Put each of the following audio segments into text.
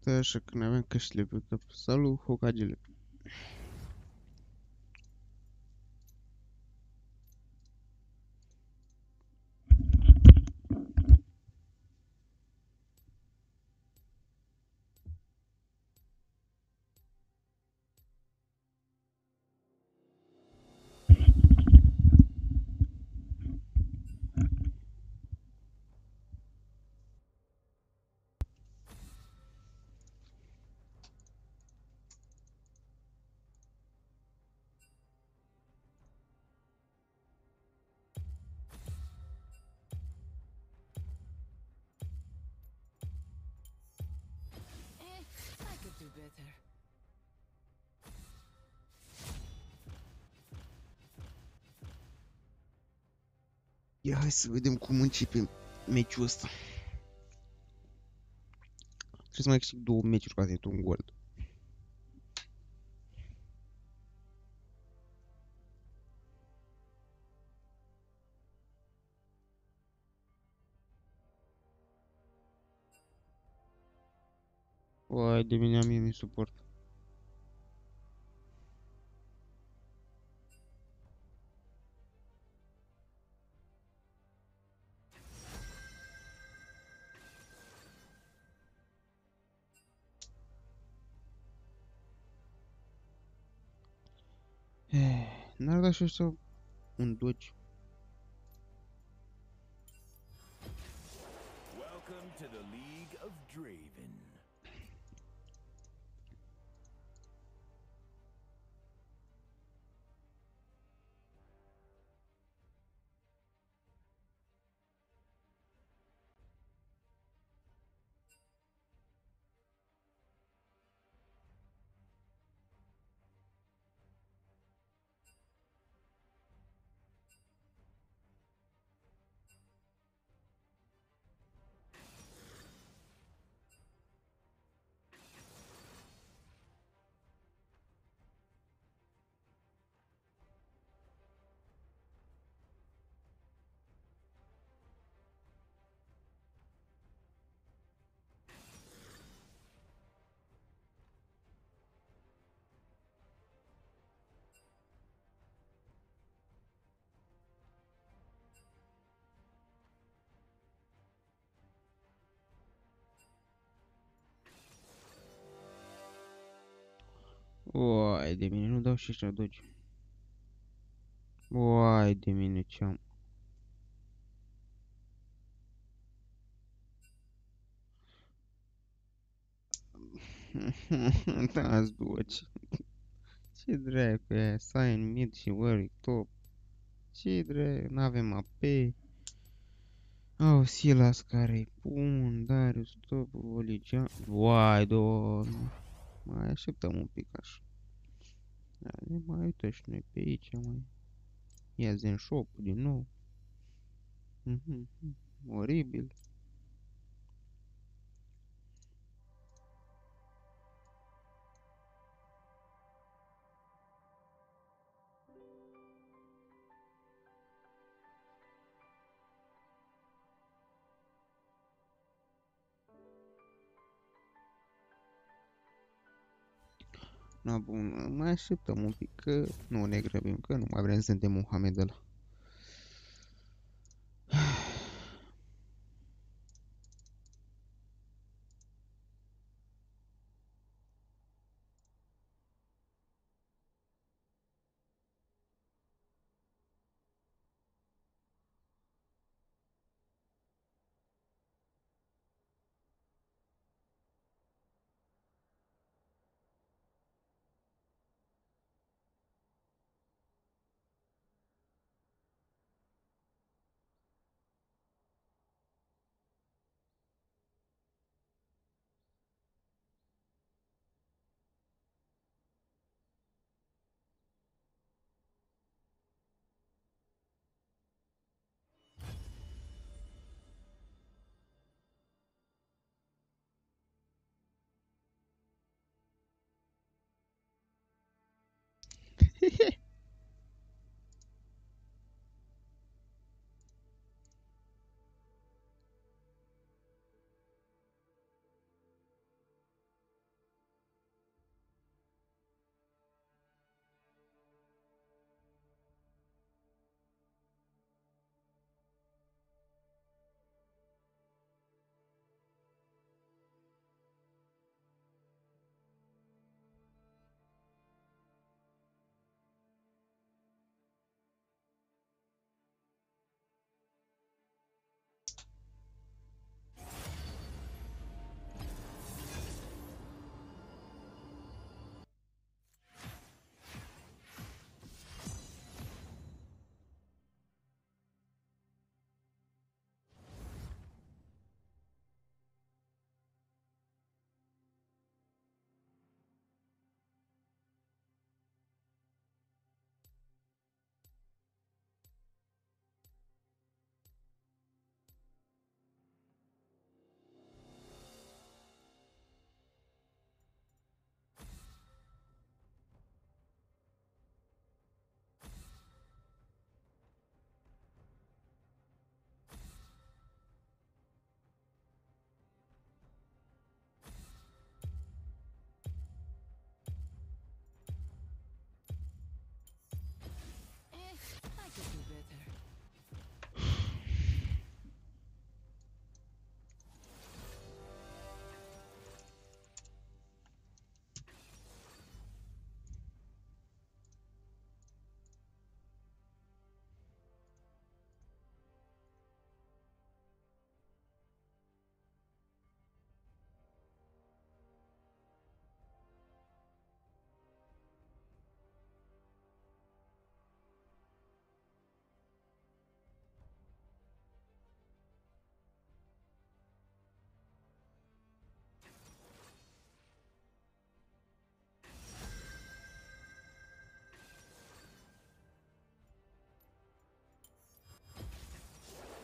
Stai așa că ne-aveam căștile pe cap. Salut, Hokagele. I could do better. Ia, hai să vedem cum începe meciul ăsta. Trebuie să mai câștig 2 meciuri ca să intru un gold. Uai, de mine mie mi suport. N-ar da și ăștia un dodge. Welcome to the League of Draven. Uai, de mine nu dau și ăștia dodge. Uai, de mine ce-am. Da-ți dodge. Ce dracu e aia? Sign mid și Warwick top. Ce dracu? N-avem AP. Au Silas care-i bun, Darius top, Voligean. Uai, doamne. Mai așteptăm un pic așa. Ne mai uită și noi pe aici, mai. Ia Zen Shop din nou. Oribil. Na bun, mai așteptăm un pic, că nu ne grăbim, că nu mai vrem să suntem Mohamed ăla.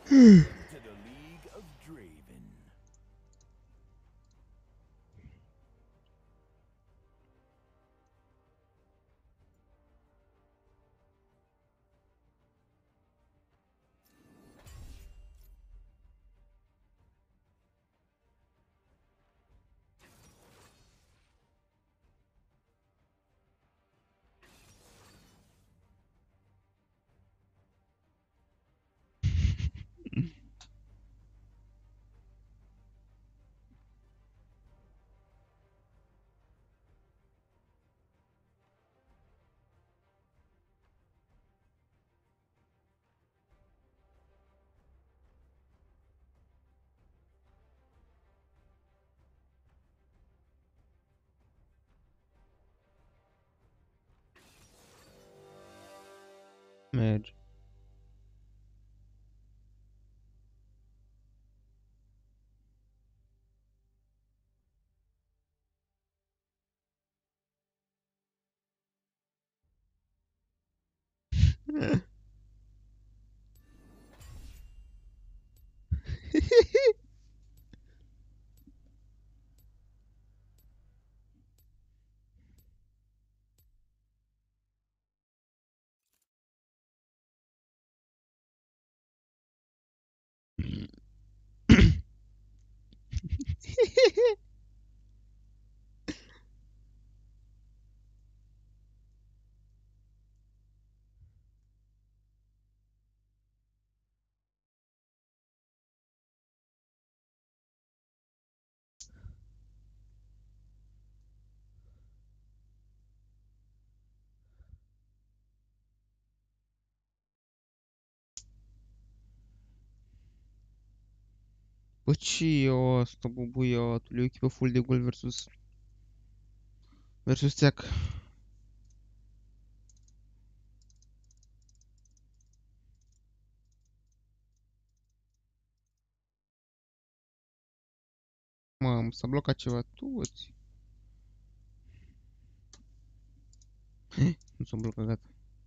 Welcome to the League of Draven. Merge. Bă, ce e asta, bă, băiatul? E o echipă full de gol versus țeac. Mamă, s-a blocat ceva, toți. Nu s-a blocat, gata.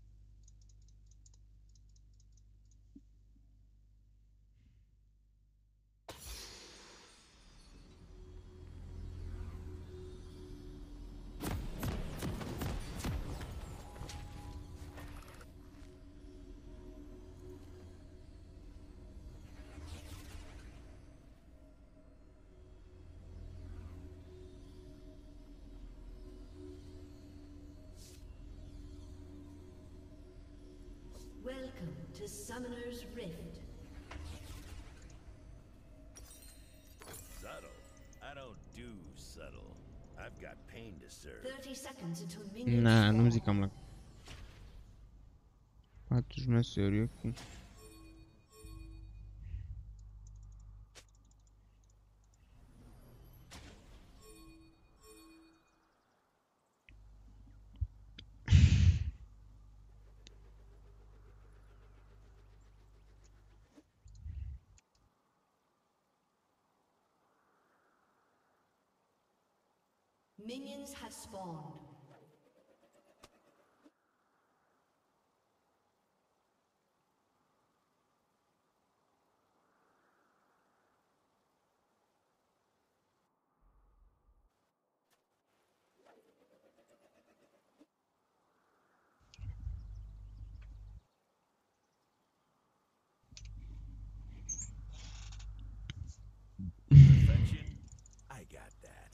Welcome to Summoner's Rift. Subtle? I don't do subtle. I've got pain to serve. 30 seconds until minions Na, nu spawn. zic cam la 40 sério aqui. Minions have spawned. Perfection? I got that.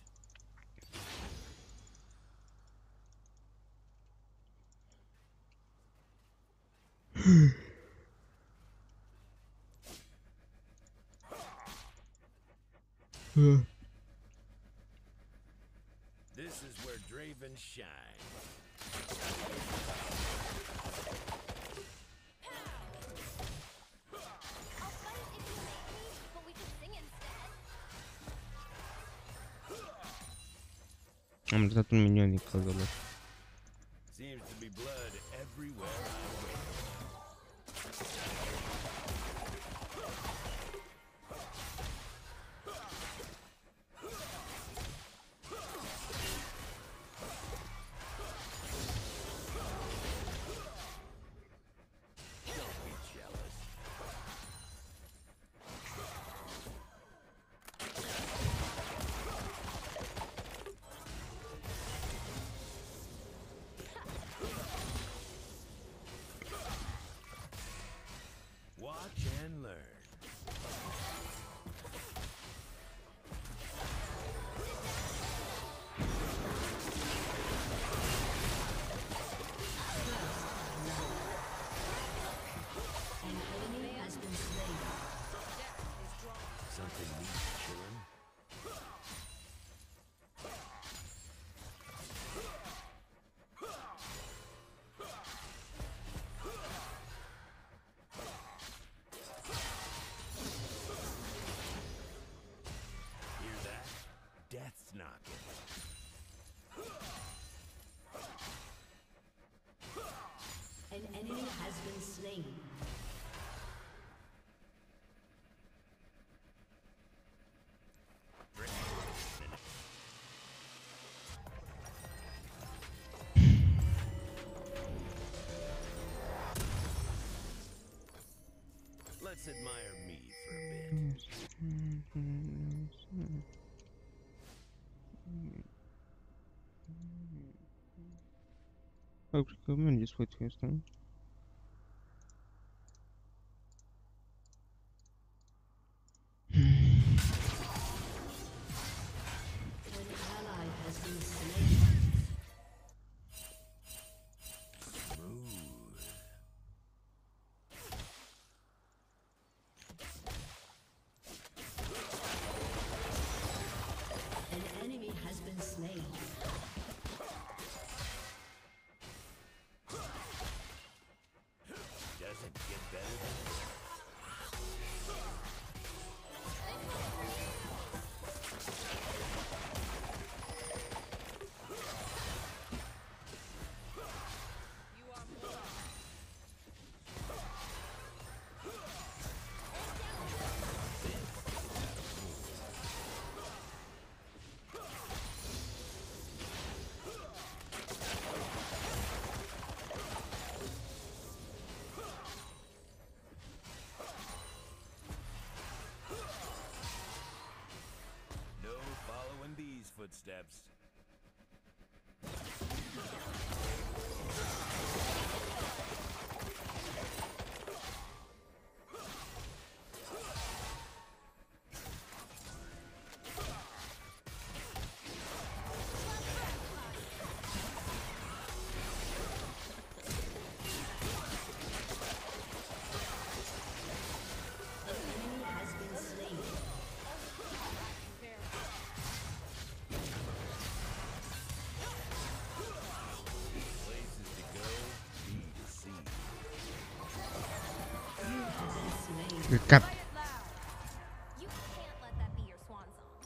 This is where Draven shine. I'll fight if you make me, but we can sing instead. Am lăsat un minion din cauza lor. Seems to be blood everywhere I go. Don't be jealous. Chillin'? Hear that? Death's knocking. An enemy has been slain. Let's admire me for a bit. Oh, cred că merge sfățul ăsta. An ally has been slain. Smooth. An enemy has been slain. Doesn't get better than this. No following these footsteps. An enemy has been slain. Places to go, B to C. You have been slain. Căcat. Quiet loud. You can't let that be your swan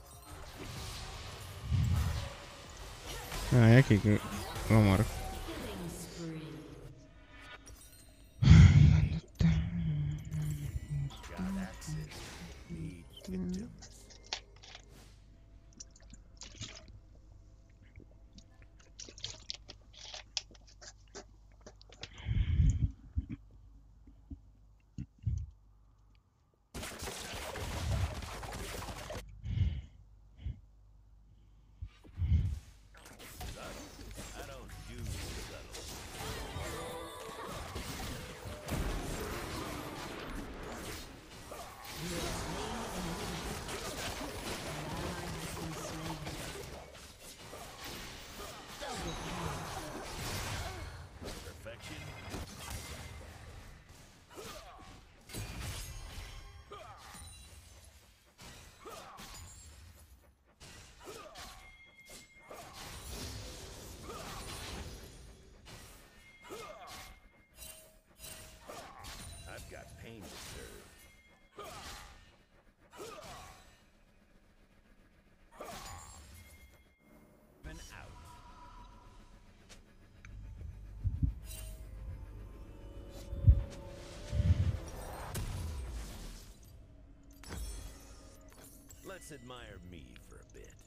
song. Aia cred că l-omoară. Killing spree. Got access. Need victims. I don't do subtle. Perfection. I've got pain to serve. Been out. Let's admire me for a bit.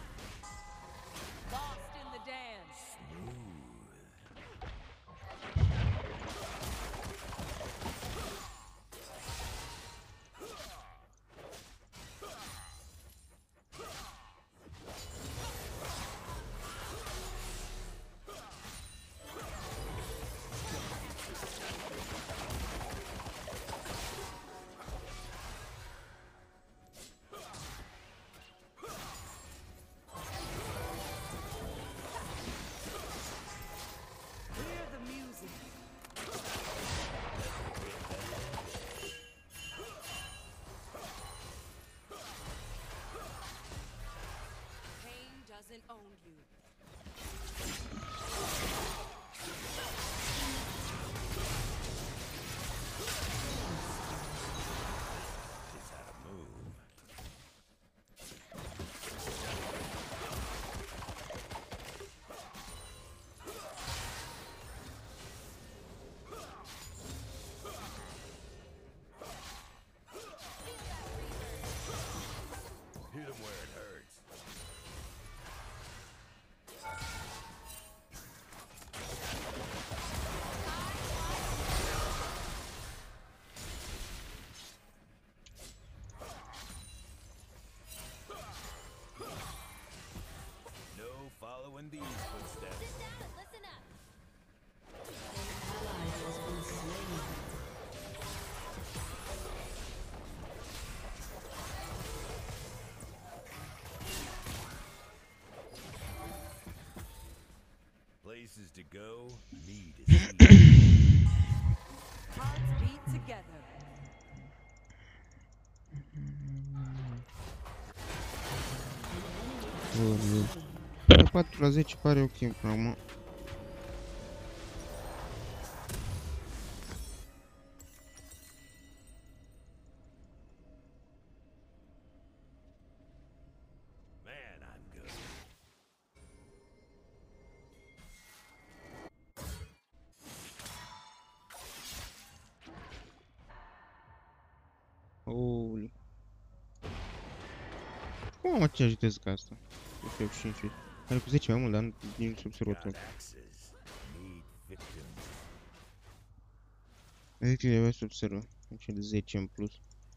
Lost in the dance. Smooth. Places to go, me to see. Hearts beat together. De 4 la 10 pare ok până acum. Man, I'm good. Holy. Cum mă ce ajutez ca asta? Cu F5. Are cu 10 mai mult, dar nu sub observator. Got axes. Need victims. Adică le avea sub server. Deci de 10 în plus.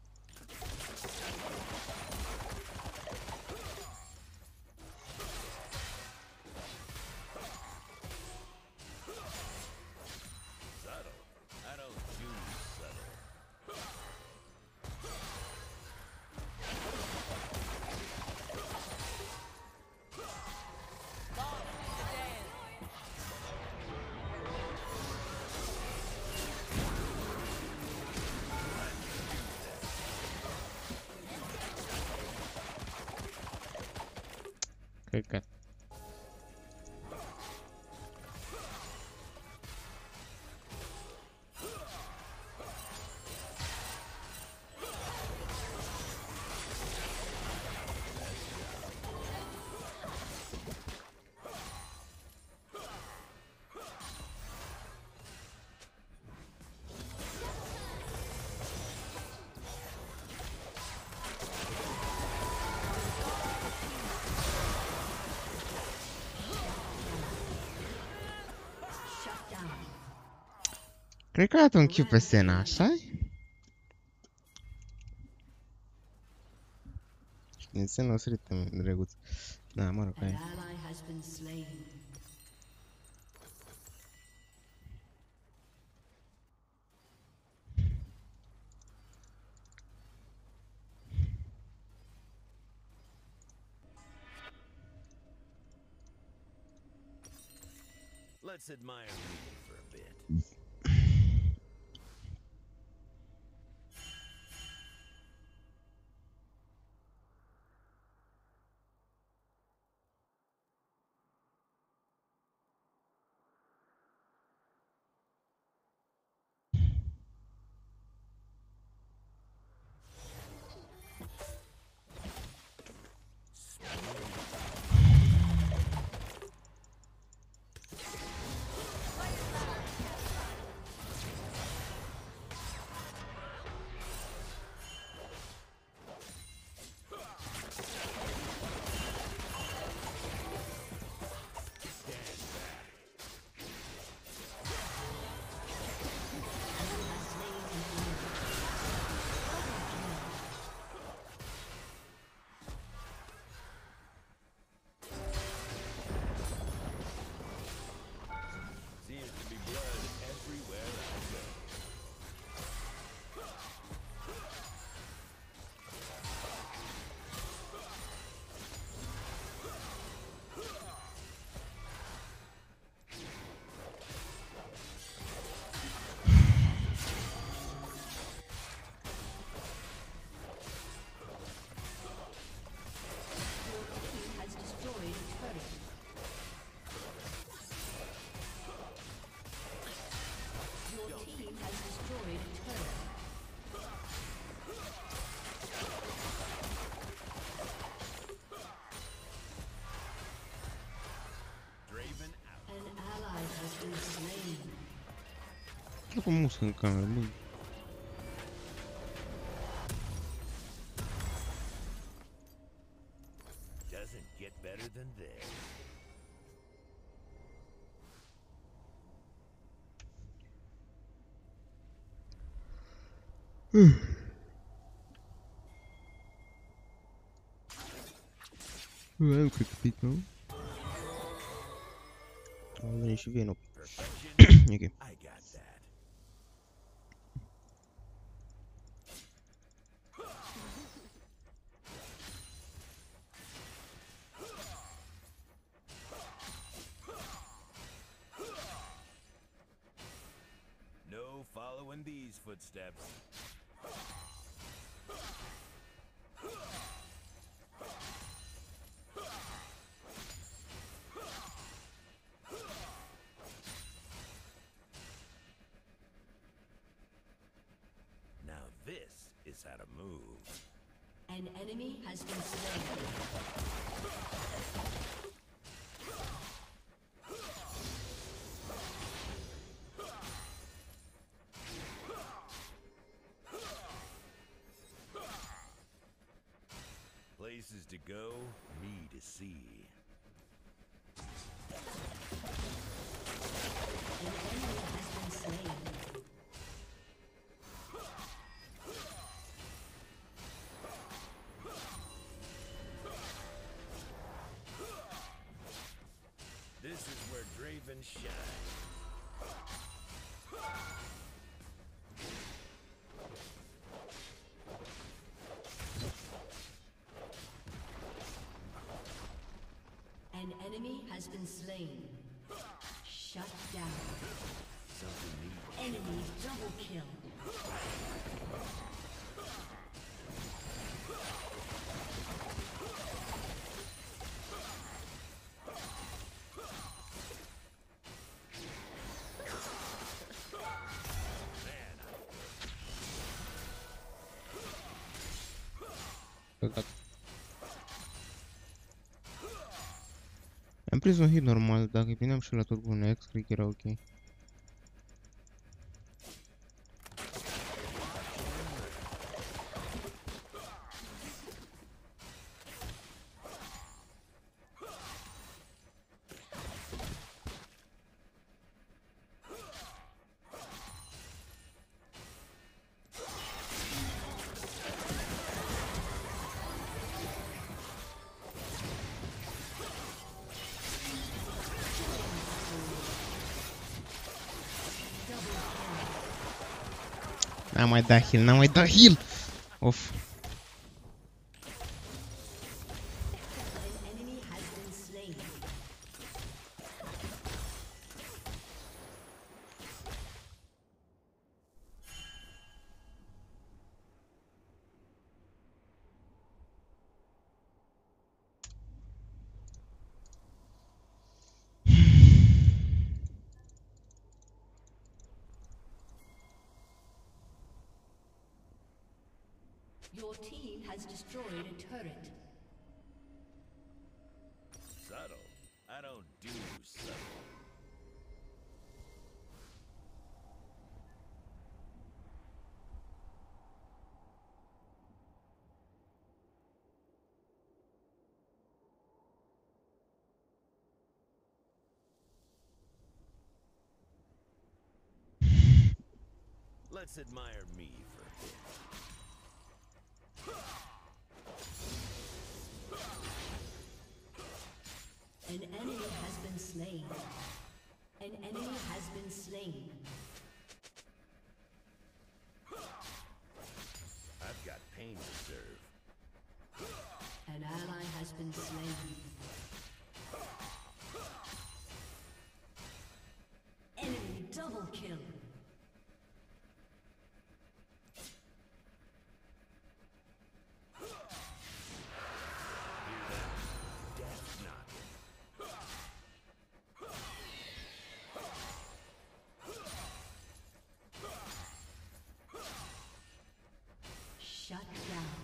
Subtle. I don't do subtle. Lost in the dance. Căcat. Shut down. Cred că a dat un Q pe Sena, așa-i? Din Sena o sărit în drăguț. Da, mă rog, An aia. ally has been slain. Let's admire me for a bit. Seems to be blood everywhere I go. Has destroyed a turret. Your team has destroyed a turret. Draven out. An ally has been slain. Nu cum muscă în cameră, băi. Doesn't get better than this. Am cred că pic, nu? Au venit și Veno. Perfection. E ok. I got that. follow in these footsteps. Now this is how to move. An enemy has been slain. Places to go, me to see. An enemy has been slain. This is where Draven shines. An enemy has been slain. Shut down. Something neat. Enemy double kill. Căcat. Am prins un hit normal, dacă îi prindeam și la Turbo Next, cred că era ok. N-am mai dat heal, n-am mai dat heal! Of. An enemy has been slain. Your team has destroyed a turret. Subtle. I don't do subtle. Let's admire me for a bit. An enemy has been slain. An enemy has been slain. I've got pain to serve. An ally has been slain. Enemy double kill. Death knocking. Shut down.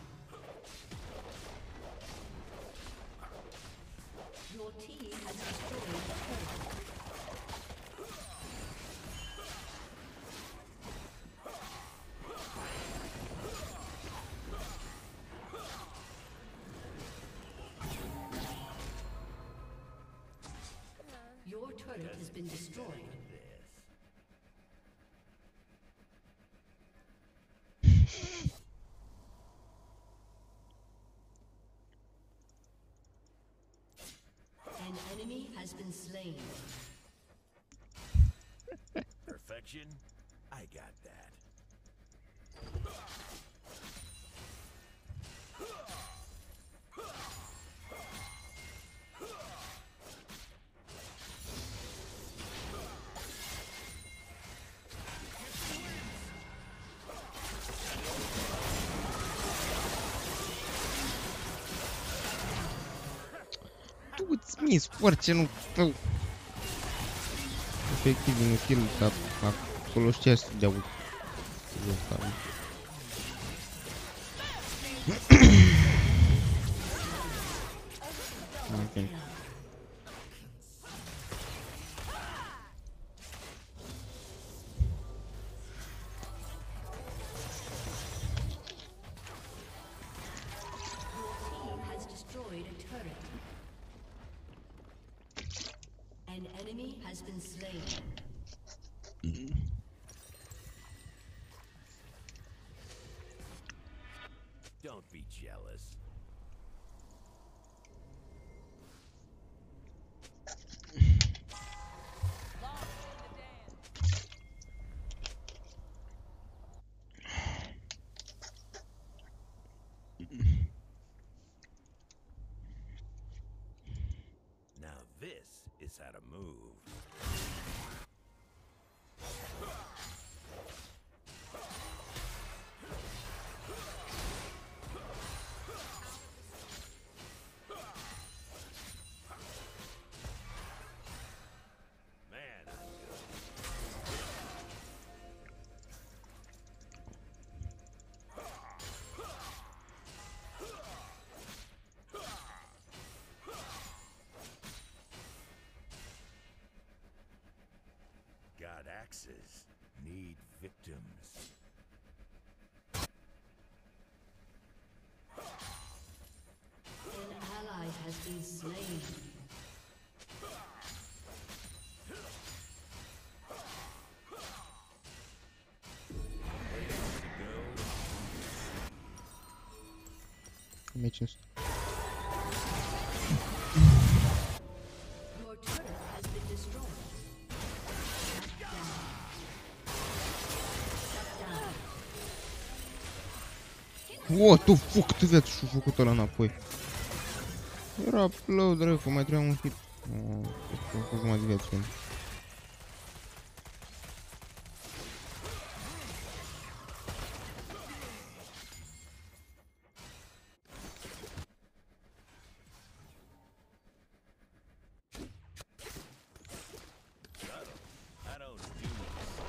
Your team has destroyed a turret. Your turret has been destroyed. An enemy has been slain. Perfection? I got that. trimis porcinul tău. Efectiv, un kill, dar acolo știa să dea ult. Ok. Has destroyed a turret. An enemy has been slain. Don't be jealous. Lost in the dance. Now this is how to move. Man, I'm good. Got axes. Need victims. An ally has been slain. Meciul ăsta. Your turret has been destroyed. Shut down. What the fuck, cât viață și-a făcut ăla înapoi. Era plău, dracu, mai trebuia un hit. A făcut mai de viață. I don't do this.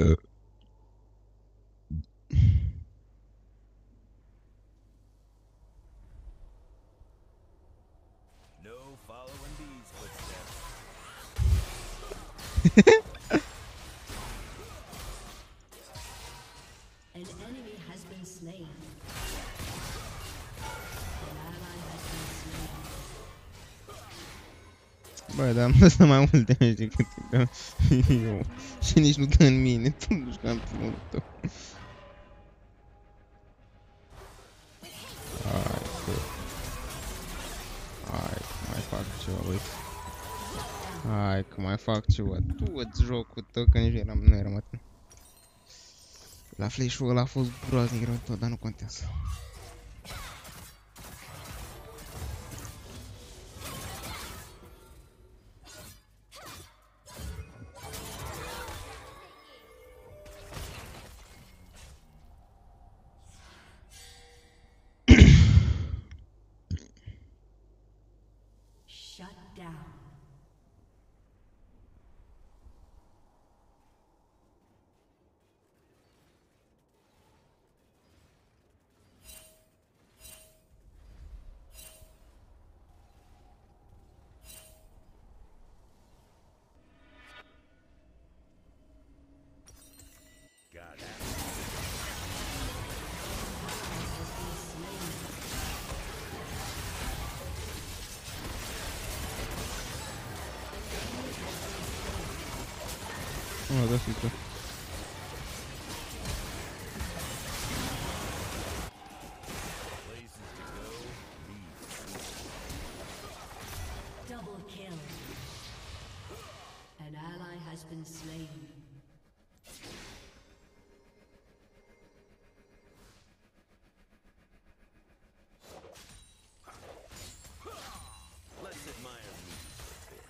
No following these footsteps. An enemy has been slain. An ally has been slain. Bă, dar am lăsat mai mult damage decât eu. Și nici nu dă în mine, tot jucam primul tău. Hai că mai fac ceva, băi. Hai că mai fac ceva. Tu îți jocul tău, că nici nu eram atent. La flash-ul ăla a fost groaznic rău tot, dar nu contează. Shut down. Got it. Oh, da, fică. Places to go. Double kill. An ally has been slain. Let's admire me a bit.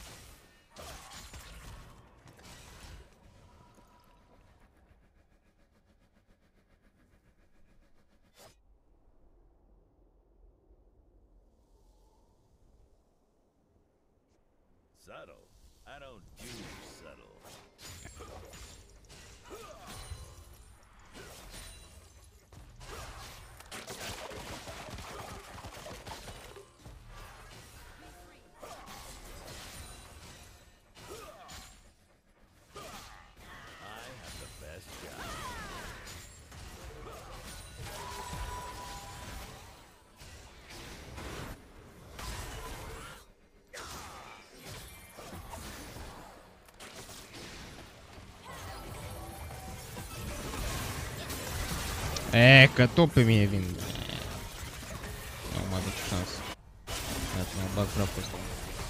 Subtle? I don't do subtle. I have the best job. Că tot pe mine vin. Nu mă aduc șansă. Iată, mă bag prea pe ăsta.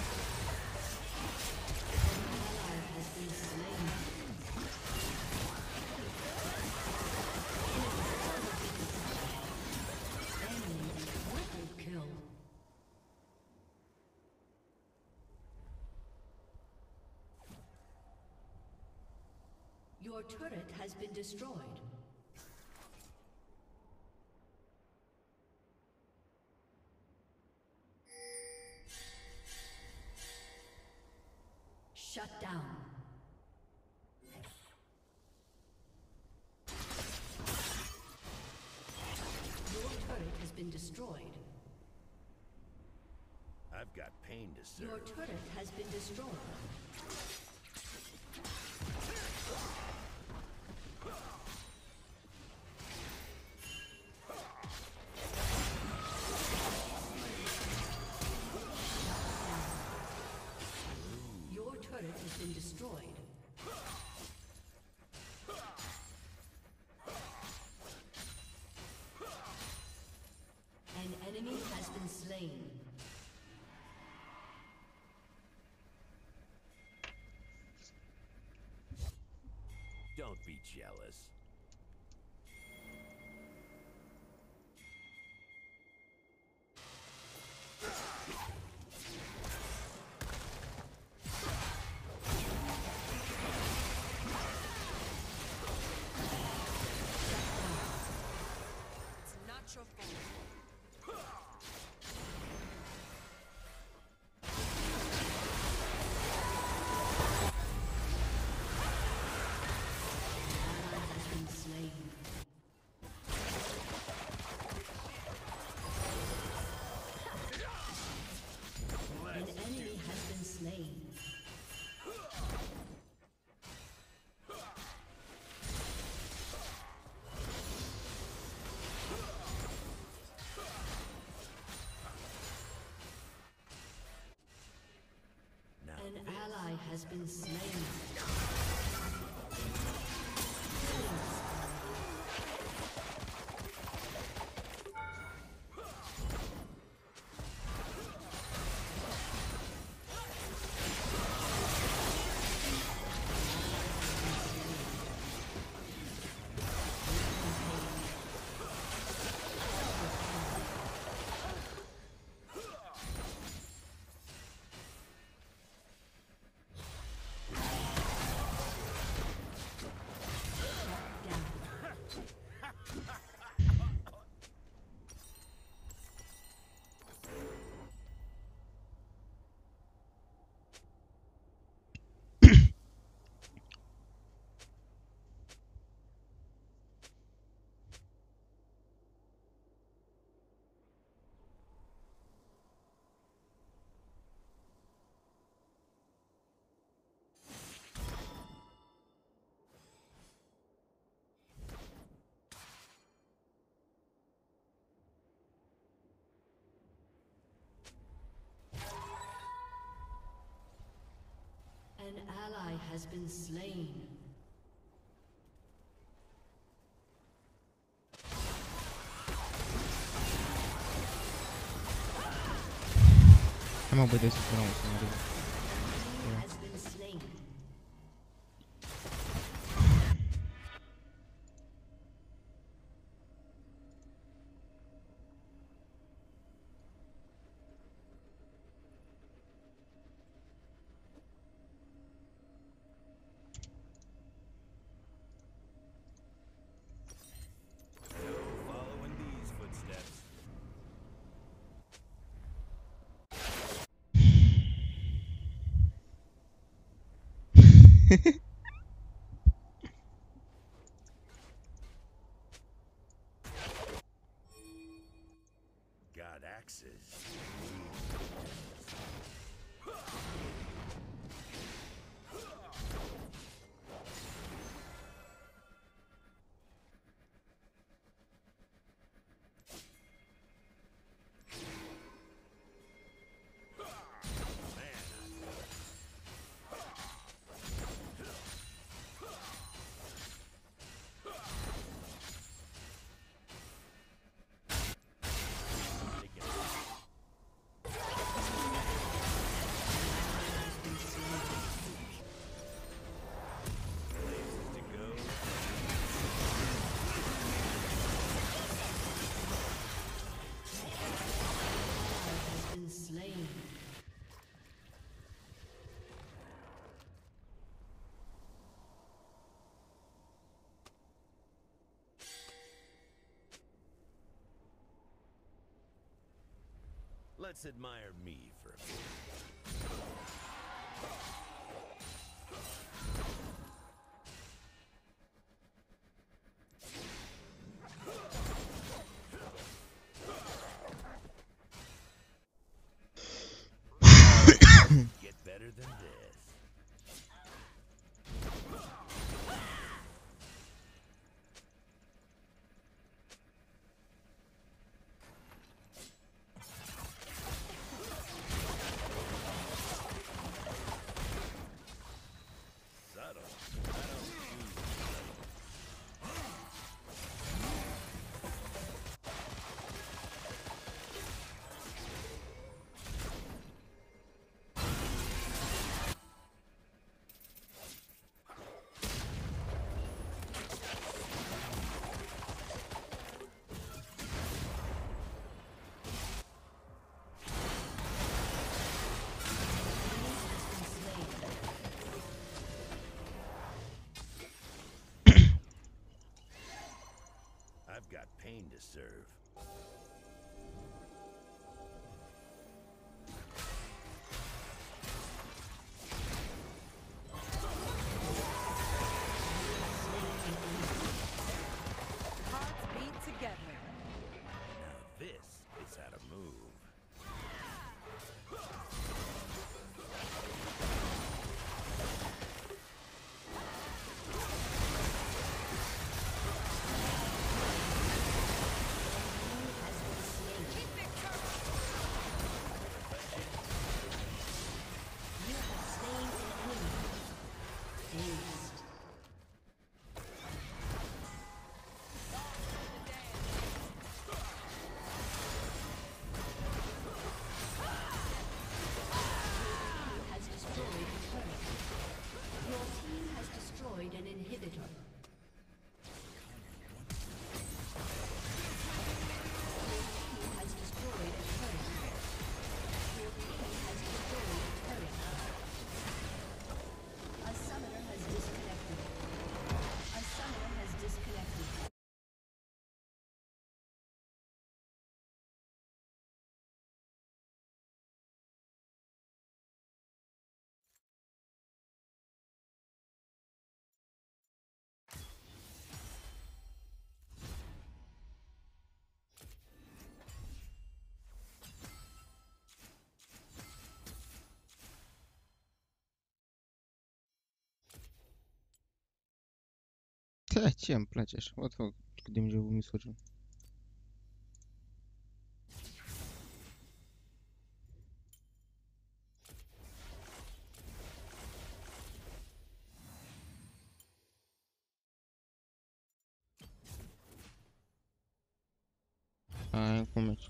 Kill. Your turret has been destroyed. Shut down. Your turret has been destroyed. I've got pain to Your serve. turret has been destroyed. Your turret has been destroyed. An enemy has been slain. Don't be jealous. It's not your fault. been slain. An ally has been slain. I'm gonna put this if I don't want to do it. Has been slain. Following these footsteps. Got axes. Has been slain. Let's admire me for a bit. Get better than this. Subtle. I don't choose subtle. I've got pain to serve. Hearts beat together. Now this is how to move. Ce îmi place așa? What the fuck? Cât de mi-au misogin. Hai, cum mergi?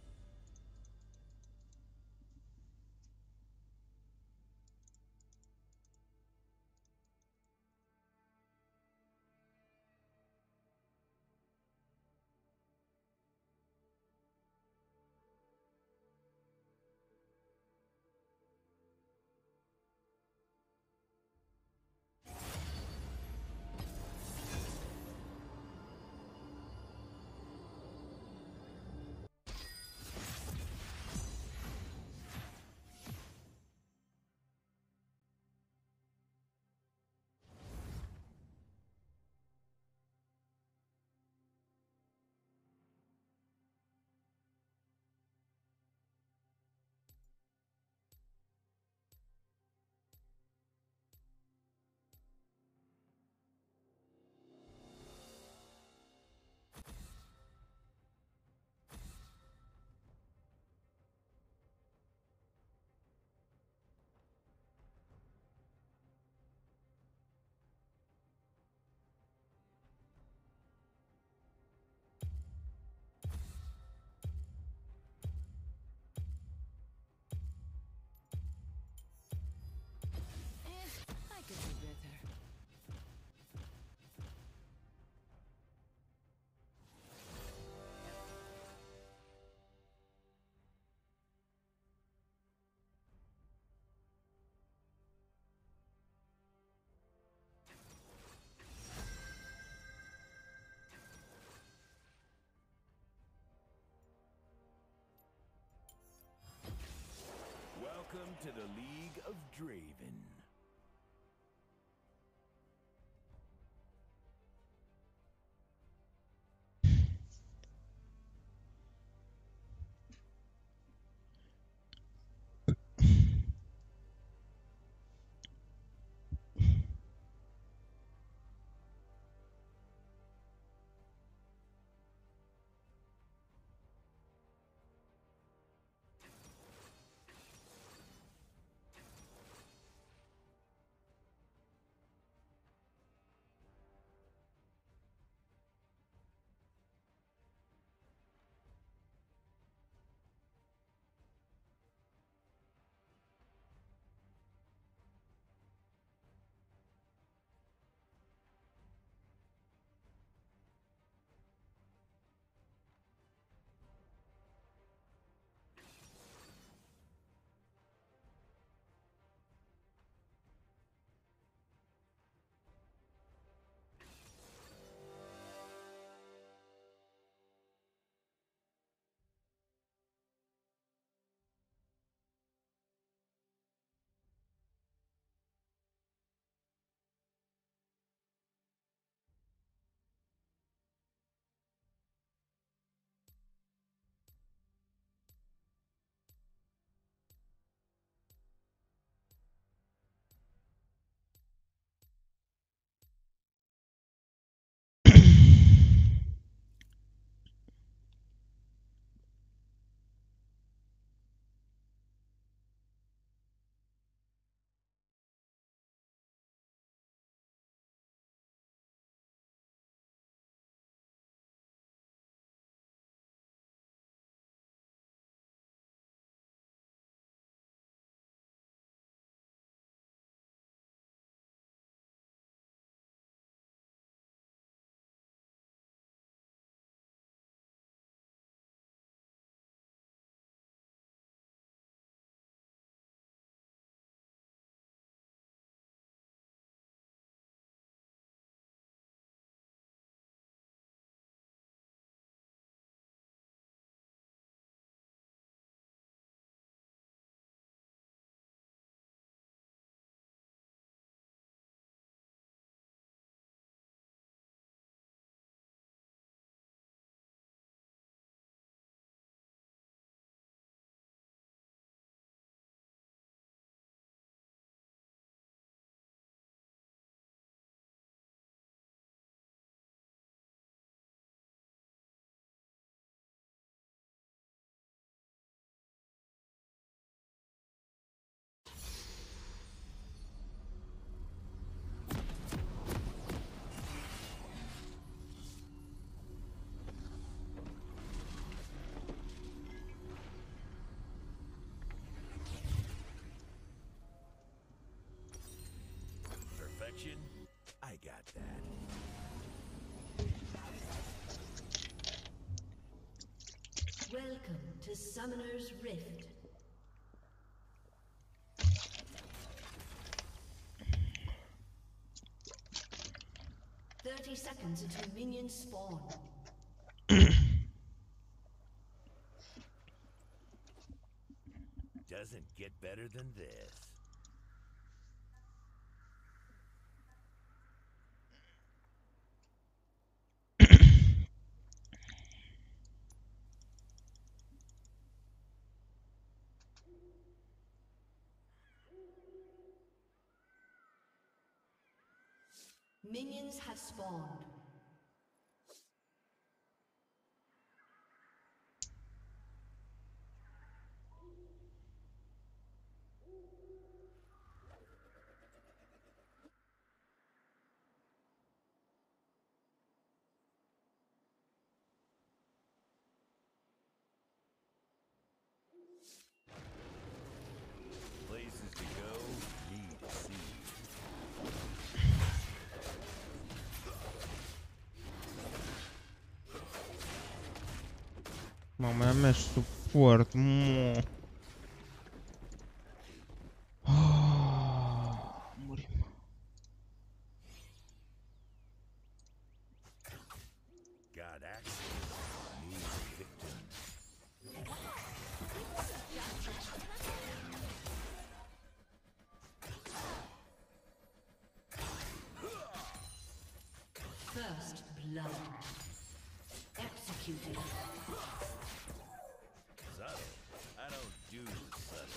I could do better. Welcome to the League of Draven. Welcome to Summoner's Rift. Seconds until minions spawn. Doesn't get better than this. Minions have spawned. Places to go, need to see. Mamă, ia mea suport, mă. Murim. Got access. Need victims. First blood. Executed. Subtle. I don't do subtle.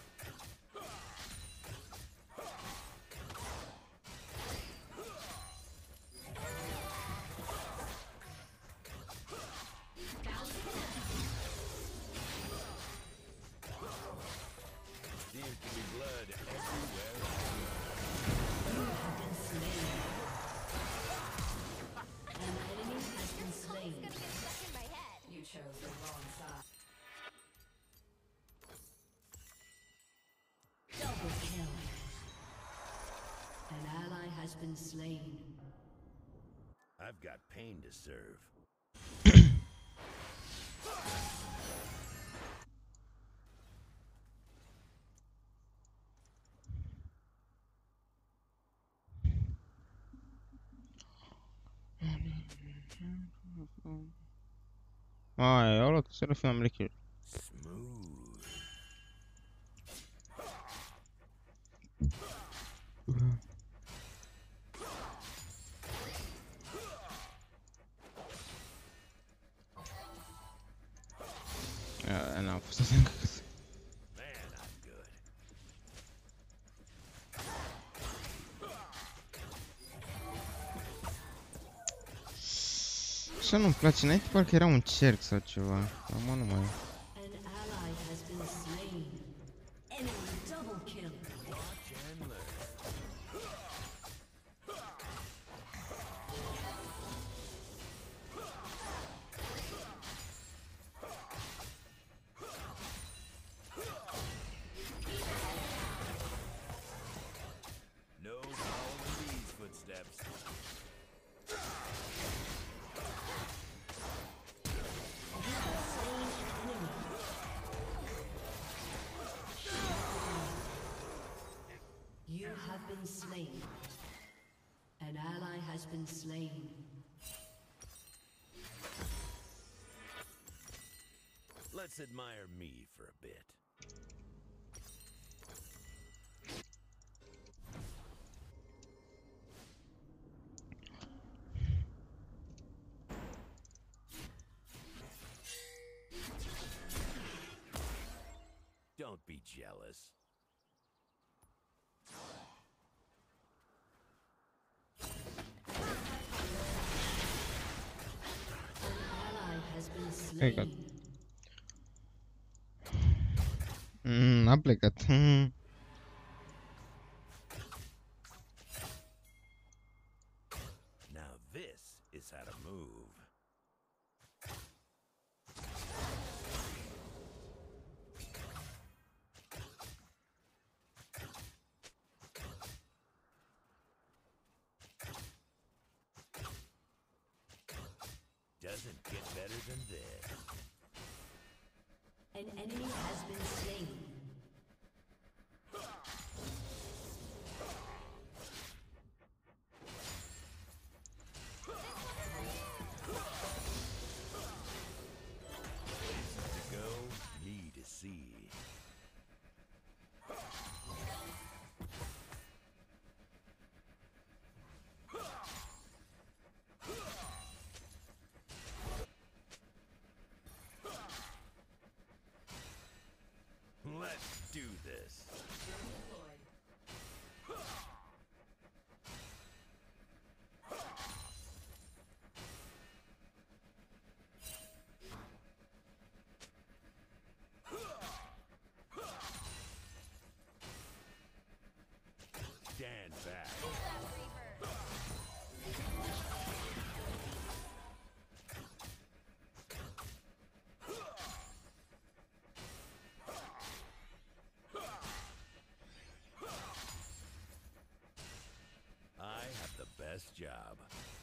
Seems to be blood everywhere. An enemy has been slain. Gonna get stuck in my head. You chose the wrong side. Double kill. An ally has been slain. I've got pain to serve. Ai, au luat, să le fi am lichid. Smooth. N-am fost să încă. Man, I'm good. Așa nu-mi place, înainte parcă era un cerc sau ceva. Acum nu mai e. An ally has been slain. Enemy double kill. Watch and learn. No following these footsteps. You have been slain. An ally has been slain. Let's admire me for a bit. Don't be jealous. Ally has been Hey, God. slain. A plecat. Now this is how to move. Doesn't get better than this. An enemy has been slain. To go, me to see. Let's do this. Stand back. I have the best job.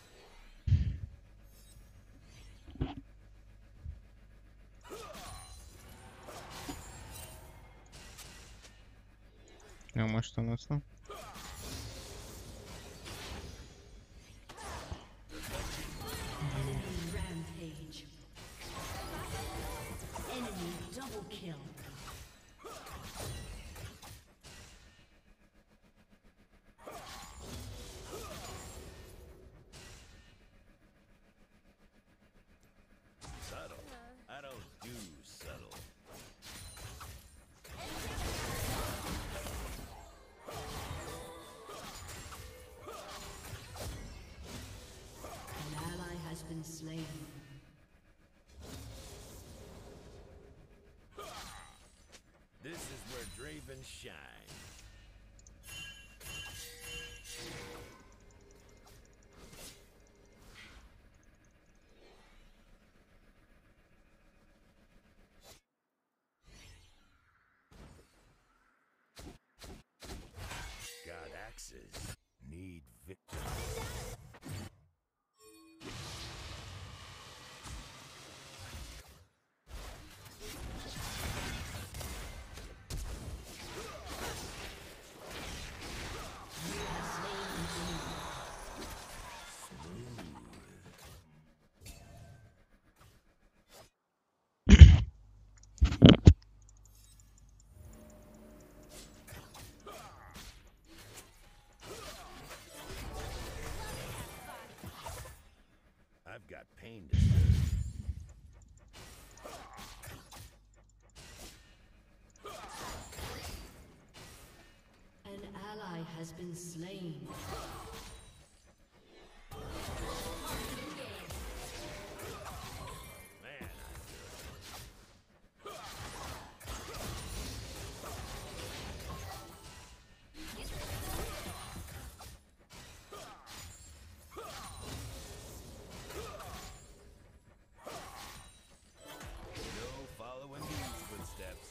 А может он устал? Rampage. Enemy double kill. Subtle. I don't do subtle. An ally has been slain. This is where Draven shines. God axes need victims. I've got pain to serve. An ally has been slain. Man, no following these footsteps.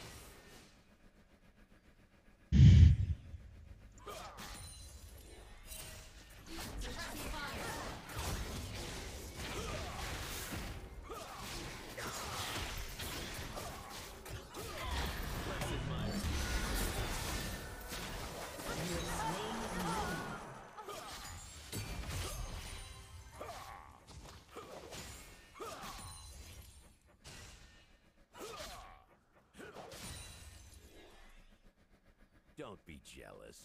Don't be jealous.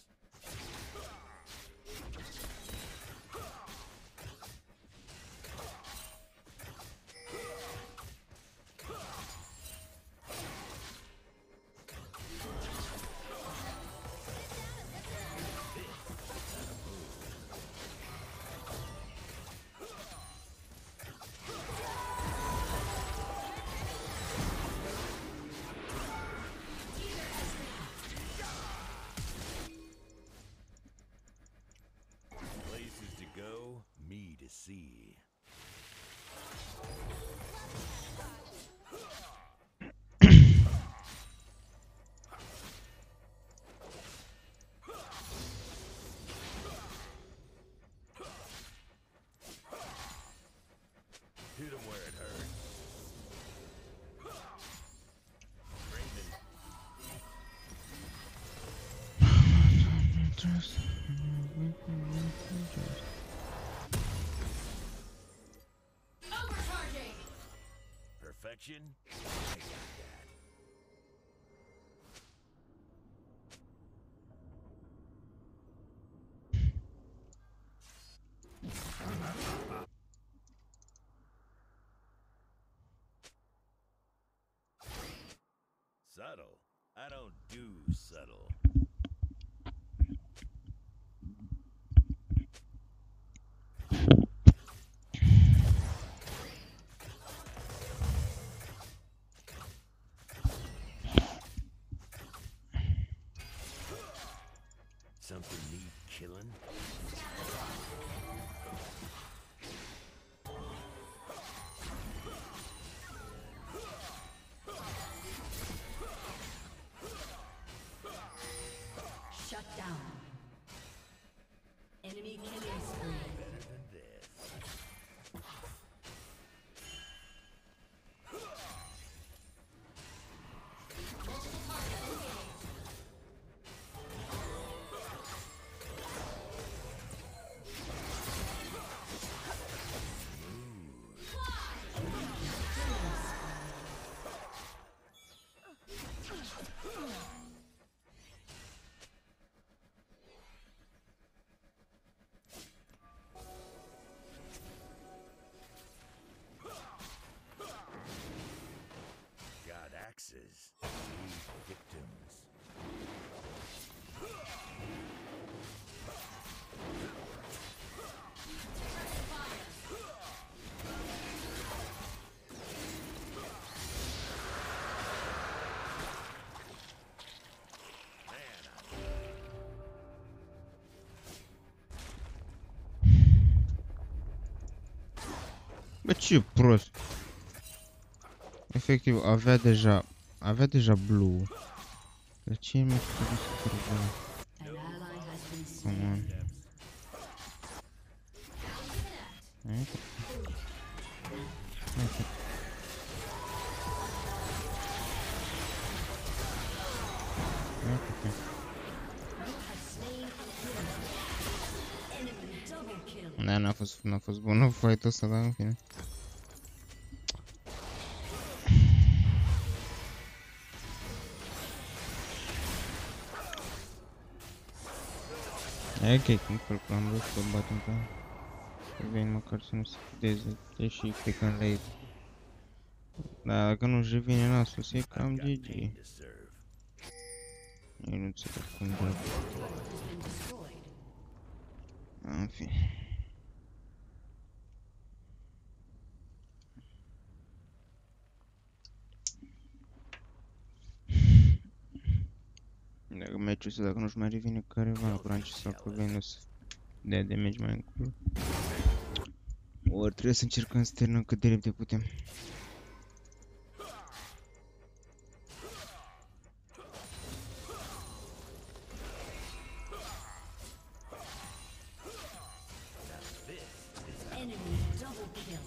just. Perfection? I got that. Subtle? I don't do subtle. Something need killing? Shut down. Enemy killing spree. Better than this. Got axes. Need victims. Bă, ce prost. Efectiv, avea deja blue. De ce mi-a făcut super bun? An ally has been Come slain. on. Hai, You have slain an enemy. Enemy double kill. Da, n-a fost bun fight-ul ăsta, dar în fine. E ok, cum calculam rău să batem pe reveni măcar să nu se fideze, deși cred că în late. Dar dacă nu-și revine nasul, se cam Got pain GG. to serve. Eu nu înțeleg cum de. Has been destroyed. În fine. Dacă meciul ăsta, dacă nu-și mai revine careva la branch sau că vine să dea damage mai încolo. Ori trebuie să încercăm să terminăm cât de repede putem. Enemy double kill.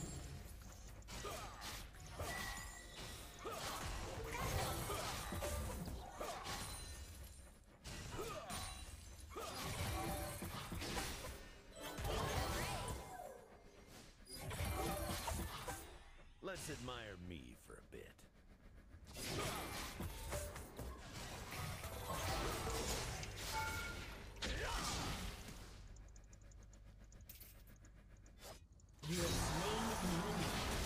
Let's admire me for a bit. You have slain an enemy.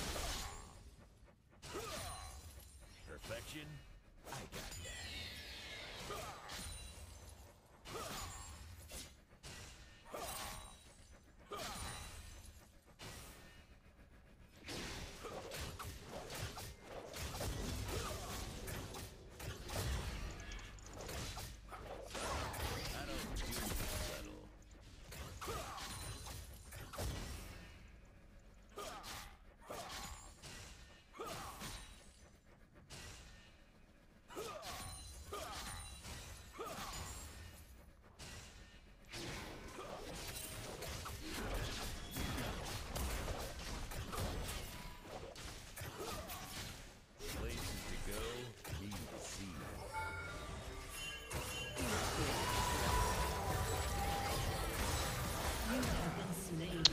Perfection? I got that. I don't do subtle.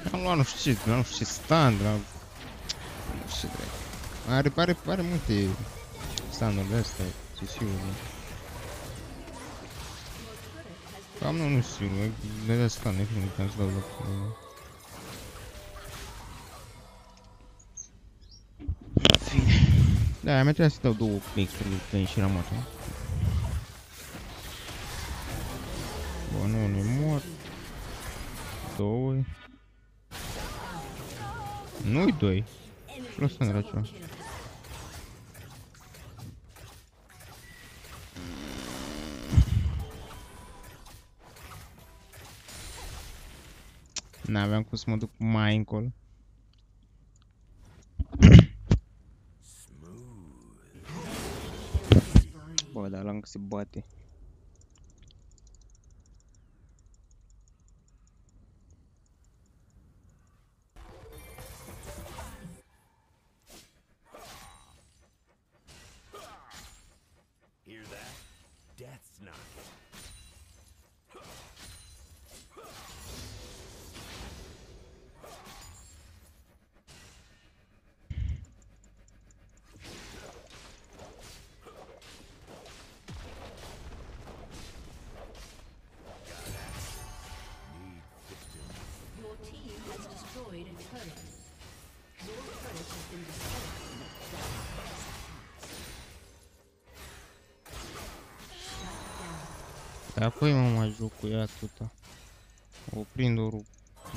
Am luat nu știu ce, nu știu ce stand, la... Nu știu ce dracu. Are multe standuri de astea, sesiuni. Cam nu știu, le dea stand, ne filmul, că am să dau loc. Fine. Da, mai trebuia să dau 2 mixuri de ieșirea moto. Bun, nu e mort. 2. Nu-i 2. Lăsăm dracea. N-aveam cum să mă duc mai încolo. Bă, dar ăla încă se bate. Hear that? Death's knocking. Need victims. Your team has destroyed a turret. Your turret has been destroyed. Dar apoi mă mai joc cu ea atâta. O prind, o rup.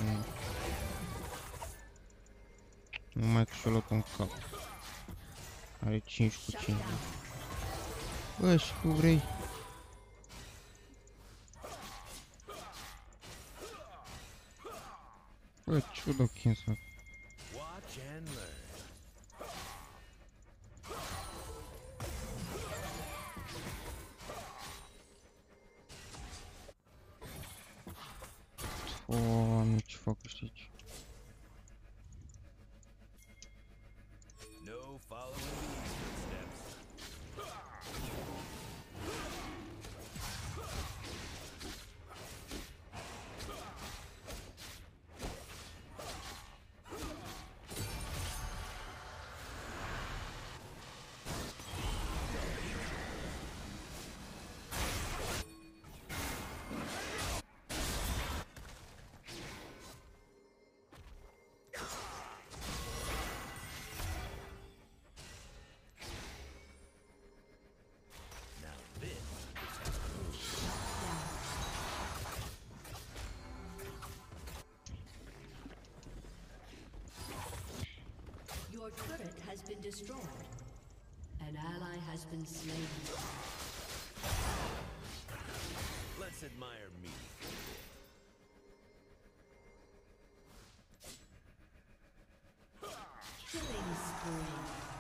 Numai că și-o luat în cap. Are 5 cu 5. Bă, și tu vrei? Bă, ce-o dau chin să fac? Watch and learn. Doamne, ce fac ăștia aici? No following these footsteps. Now this Your turret has been destroyed. An ally has been slain. let's admire me. Killing spree.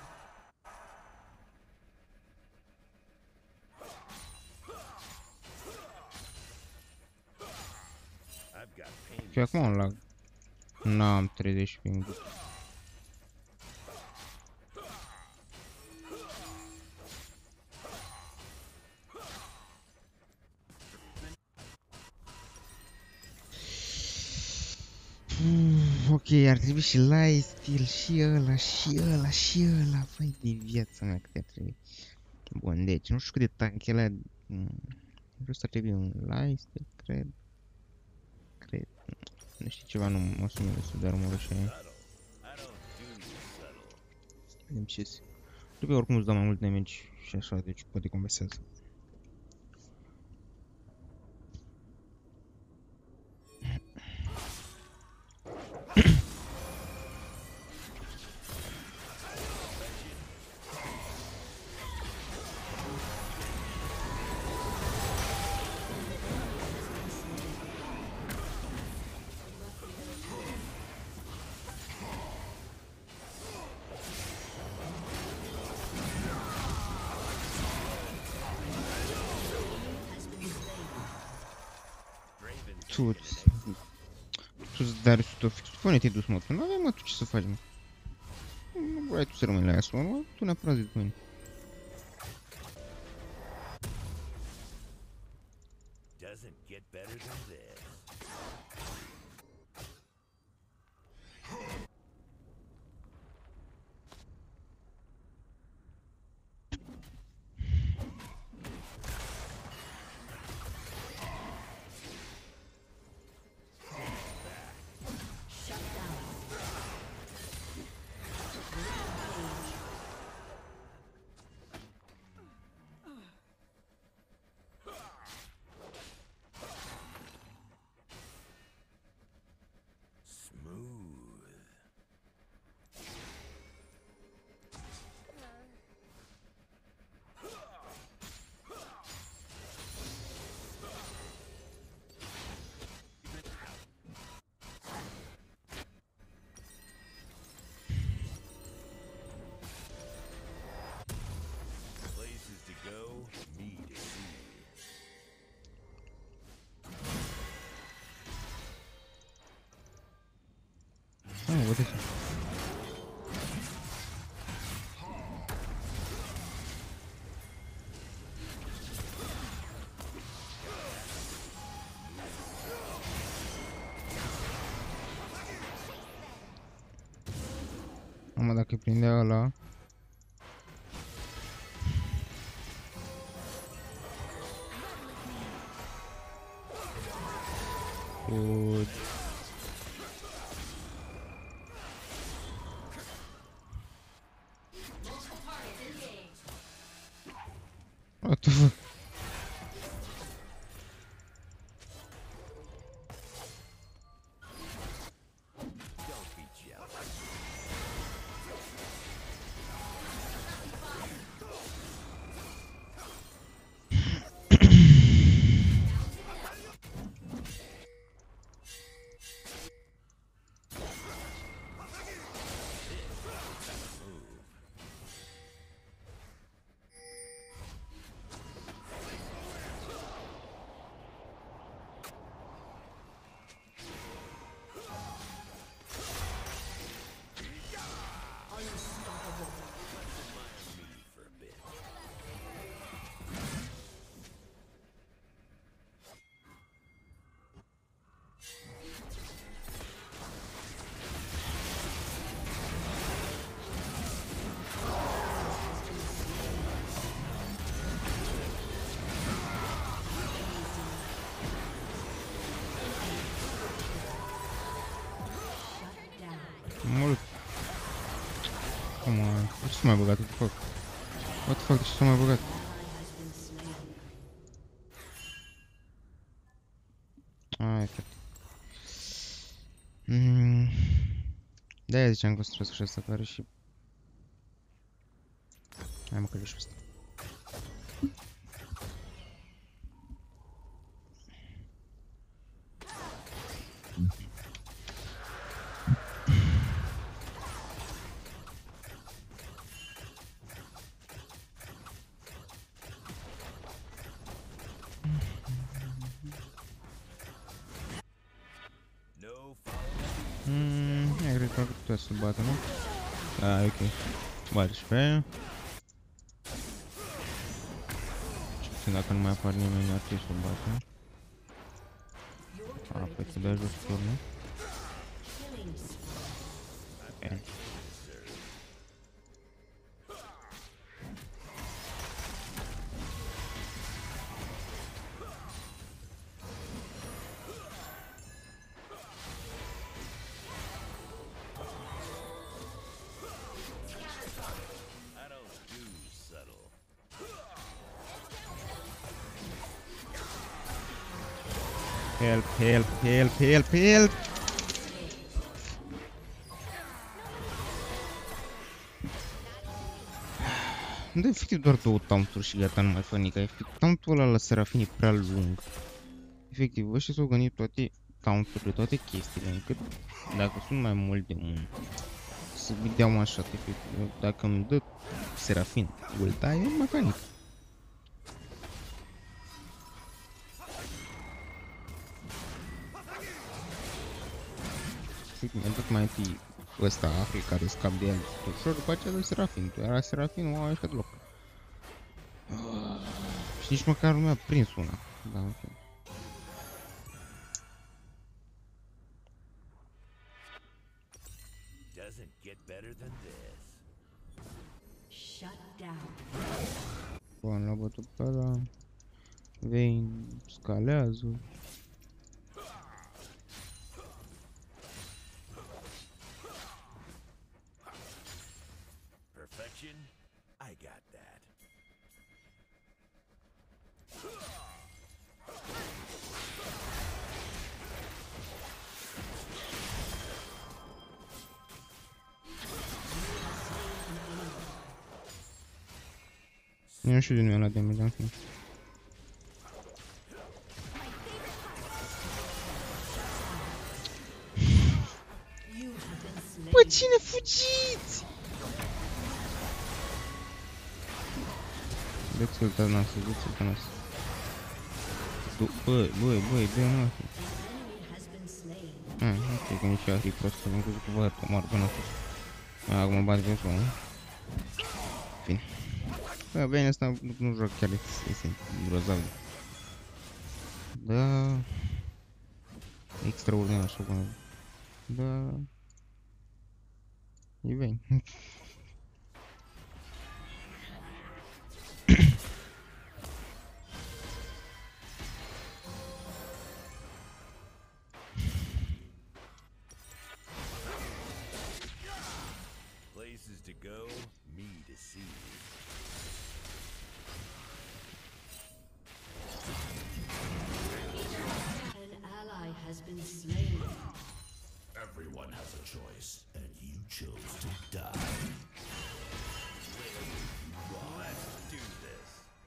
I've got pain. Și acum un lag. N-am 30 ping. Ok, ar trebui și lifesteal, și ăla, și ăla, și ăla. Vai de viața mea câte ar trebui. Bun, deci, nu știu cât de tank el vreau să trebuie un lifesteal, cred. Nu știu ceva, nu mă sună destul de armură și aia. I don't do subtle. Vedem ce este. Trebuie oricum îți dau mai mult damage și așa, deci poate compensează. Tu-ți Darius, tu fix, pune-te dus, mă, tu n-aveai, mă, tu ce să faci, mă? Nu vrei tu să rămâi la ea, mă, tu neapărat zi după mine. Doesn't get better than this. bătăți. Mamă, dacă îi prindea ăla. Good. What the fuck? Don't be jealous. For a bit. Mult. Come on. De ce s-a mai băgat? What the fuck? What the fuck? De ce s-a mai băgat? Ai, frate. De-aia ziceam că o să trebuie să-și asta care și... Hai mă că le-și asta. No follow. Eu cred că ar putea să-l bată, nu? Da, ok. Bate și pe aia. Și puțin dacă nu mai apar nimeni, ar trebui să-l bată. A, păi te dai jos tur, nu? Ok. I don't do subtle. Help, help, help, help, help! Nu, efectiv doar două taunturi și gata, nu mai fă nica. Efectiv, tauntul ăla la Serafin e prea lung. Efectiv, ăștia s-au gândit toate taunturile, toate chestiile, încât dacă sunt mai mult de unul, să vedeam așa, efectiv, dacă îmi dă Serafin ulta, e mecanic. Efectiv, mi-a dat mai întâi ăsta, pe care scap de el ușor, după aceea de Serafin. Era Serafin, o ieșit de loc. Și nici măcar nu mi-a prins una. Da, ok. Doesn't get better than this. Shut down. Bun, l-a bătut pe ăla. Vayne scalează. Perfection? I got that. Nu știu de nu la damage, în fine. Bă, cine fugiți? Dă-ți-l pe nasul, dă-ți-l pe nasul. Băi, dă nasul. Ok, că nici eu ar fi prost, că am crezut că văd că moar până sus. Acum bat pe sus, nu? Bine. Bă, bine, asta nu joc chiar este grozav. Da. Extraordinar așa până. Da. E bine. Places to go, me to see. An ally has been slain. Everyone has a choice, and you chose to die. Let's do this.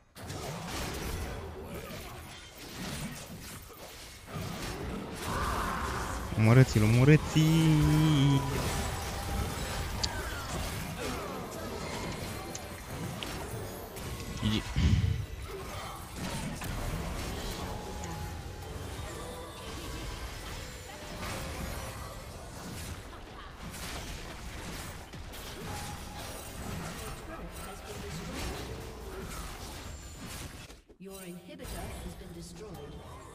Omorâți-l, omorâți-l! GG. Your inhibitor has been destroyed.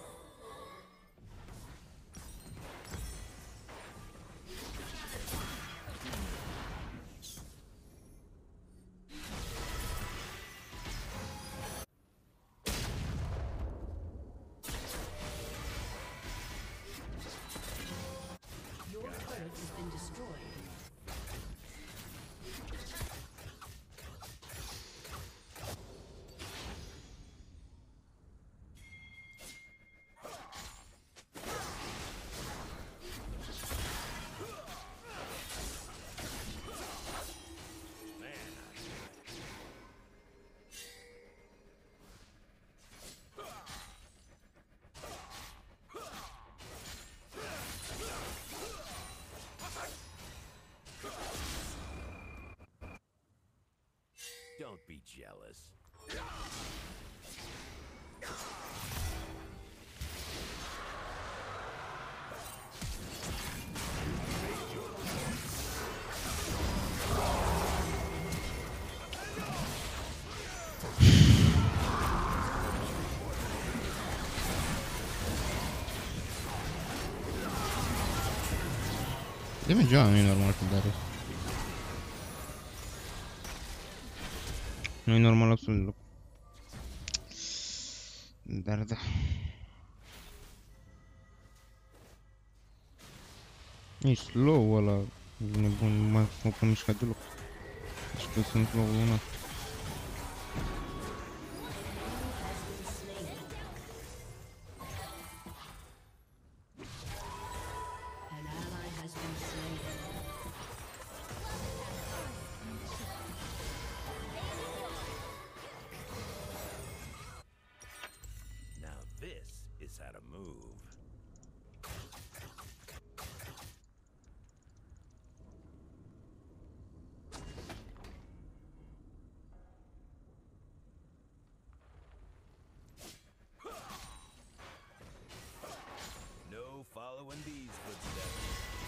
Your turret has been destroyed. Don't be jealous. Mergea, nu e normal cu Darius. Nu e normal absolut deloc. Dar da. E slow ăla. E nebun, nu mai mă mișca deloc. Și că sunt slow una. An ally has been slain. Now this is how to move. No following these footsteps.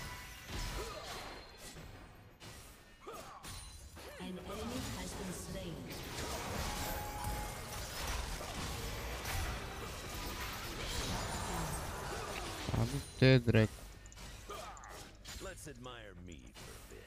An enemy has been slain. Adu-te, dracu. Let's admire me for a bit.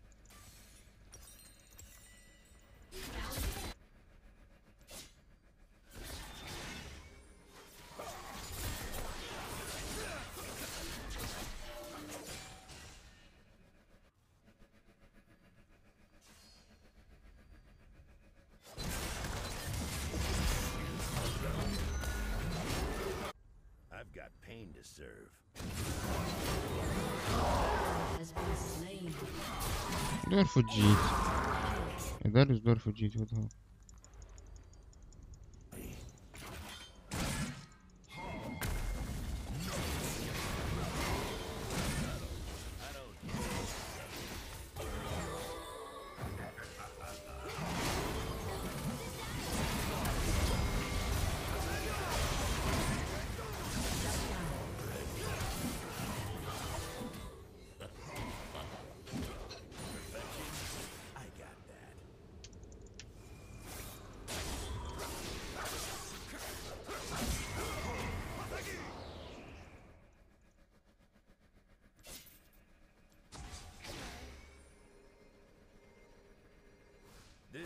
I've got pain to serve. Has been slain. Doar fugit. E Darius doar fugit, what the hell.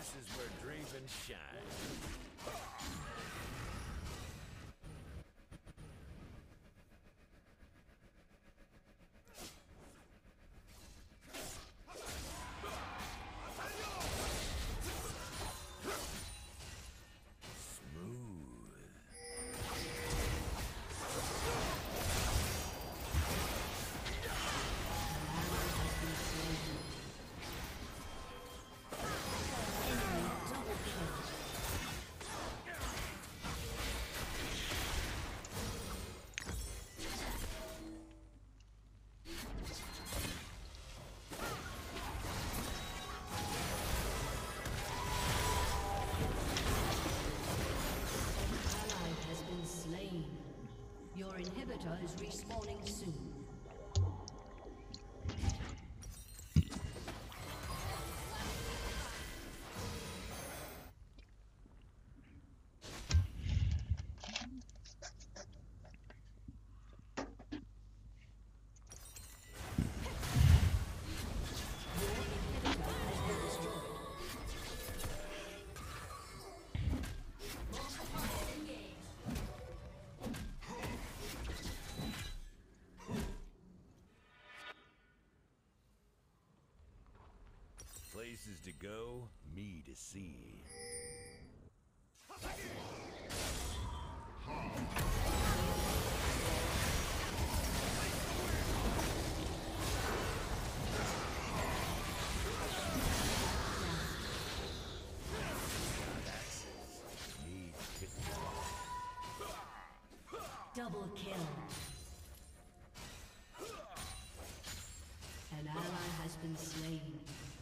This is where Draven shines. Your inhibitor is respawning soon. Places to go, me to see. Double kill. An ally has been slain.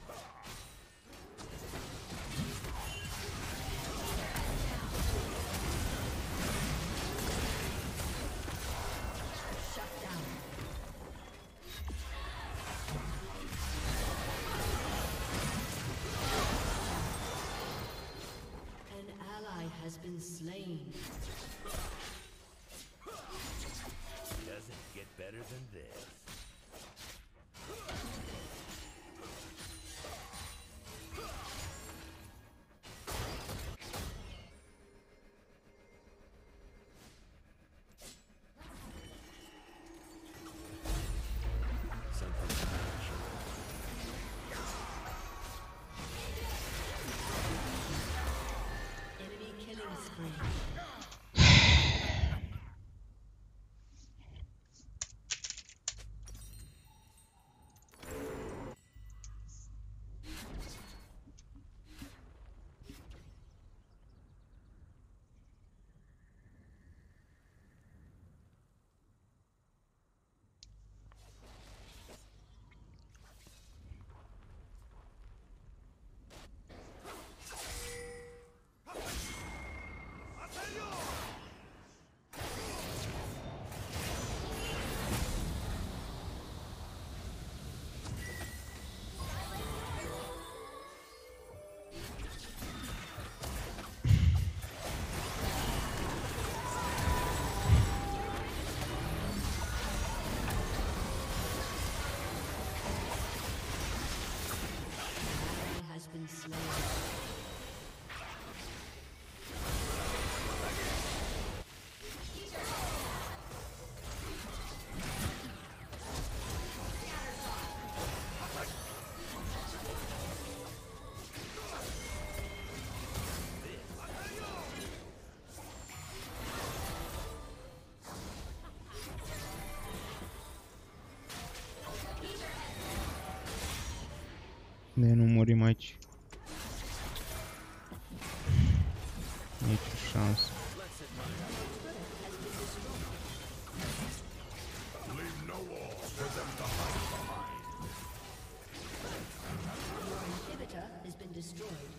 Has been slain. Doesn't get better than this. De nu murim aici. Nici o șansă. Leave no wall for them to hide behind. Your inhibitor has been destroyed.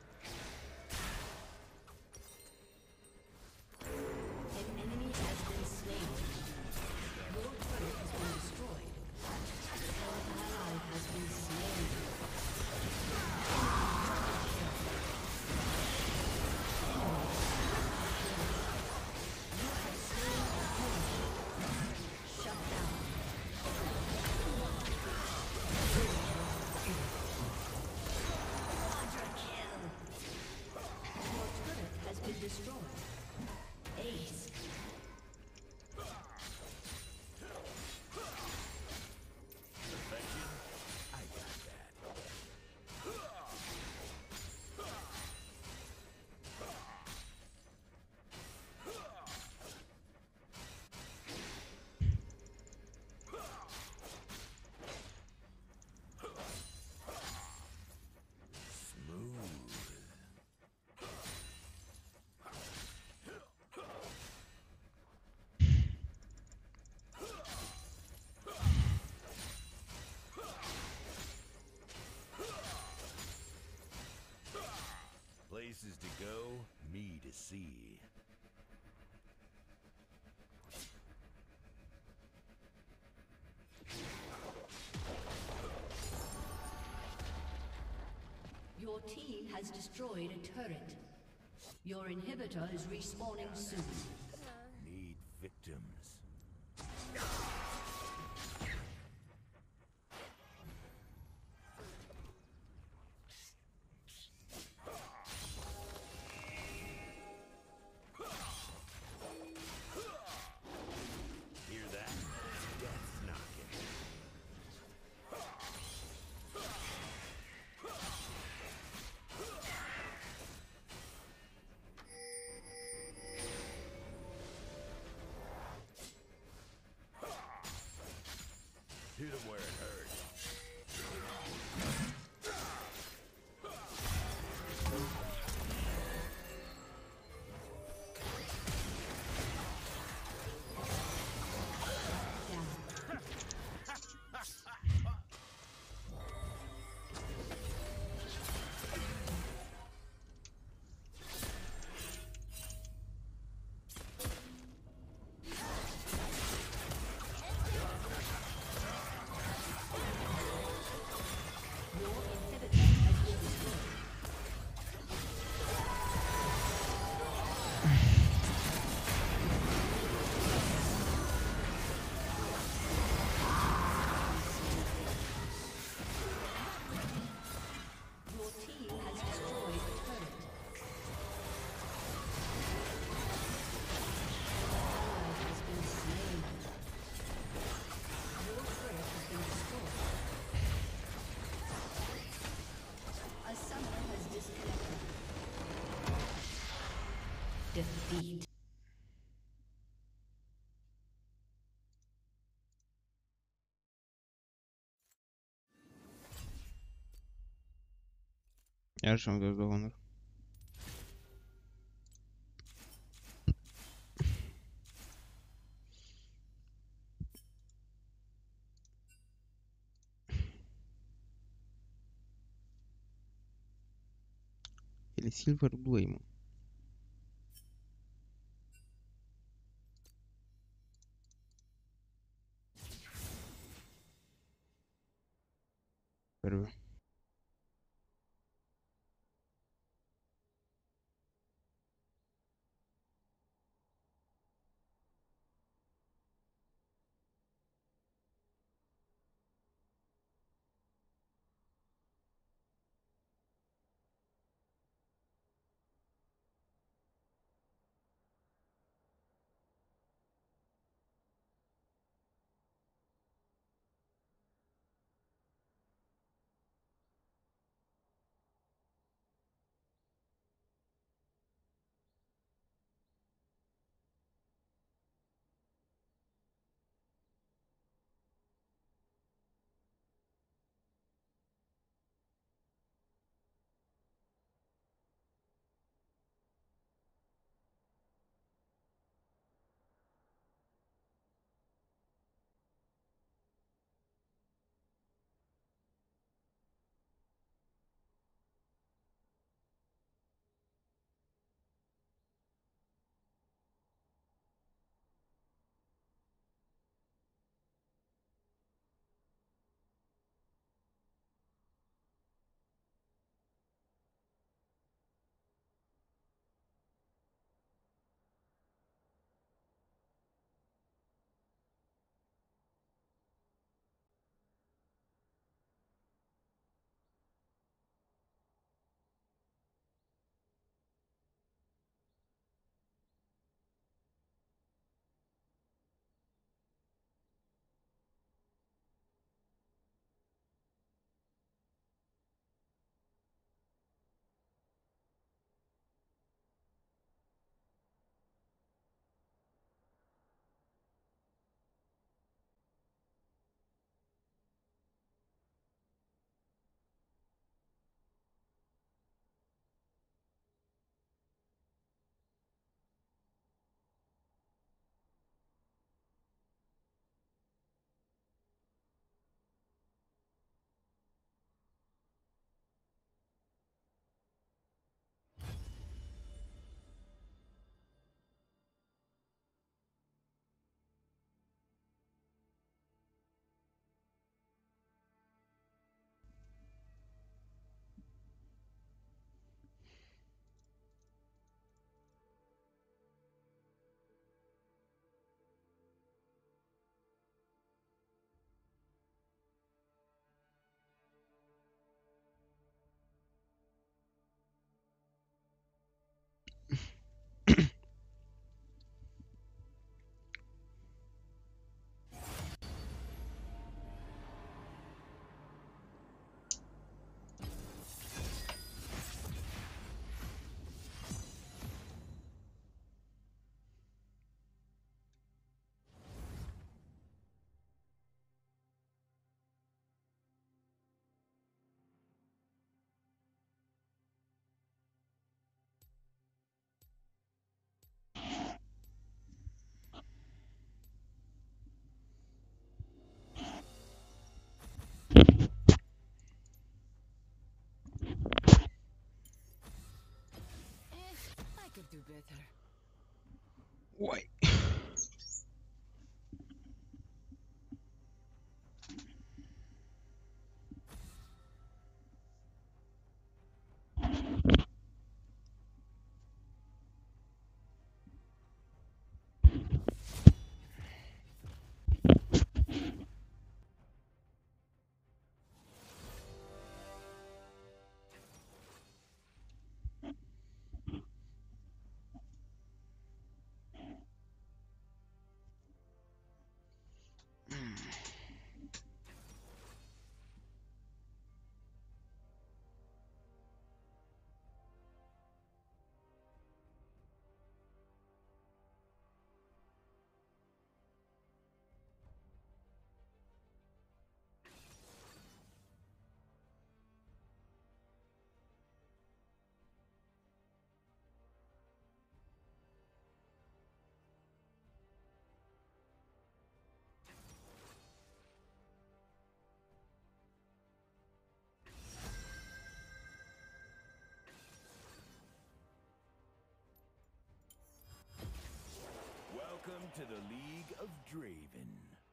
An enemy has been slain. Your turret has been destroyed. An ally has been slain. Quadra kill. me. Your team has destroyed a turret. Your inhibitor is respawning soon. Need victims. Hear that? Death's knocking. Hit him where it hurts. Down. Your inhibitor has been destroyed. Your team has destroyed a turret. Ally has been slain. Your turret has been destroyed. A summoner has disconnected. Defeat. Iar și-am dat 2 honor. El e Silver 2, mă. Sper. Uai. Welcome to the League of Draven.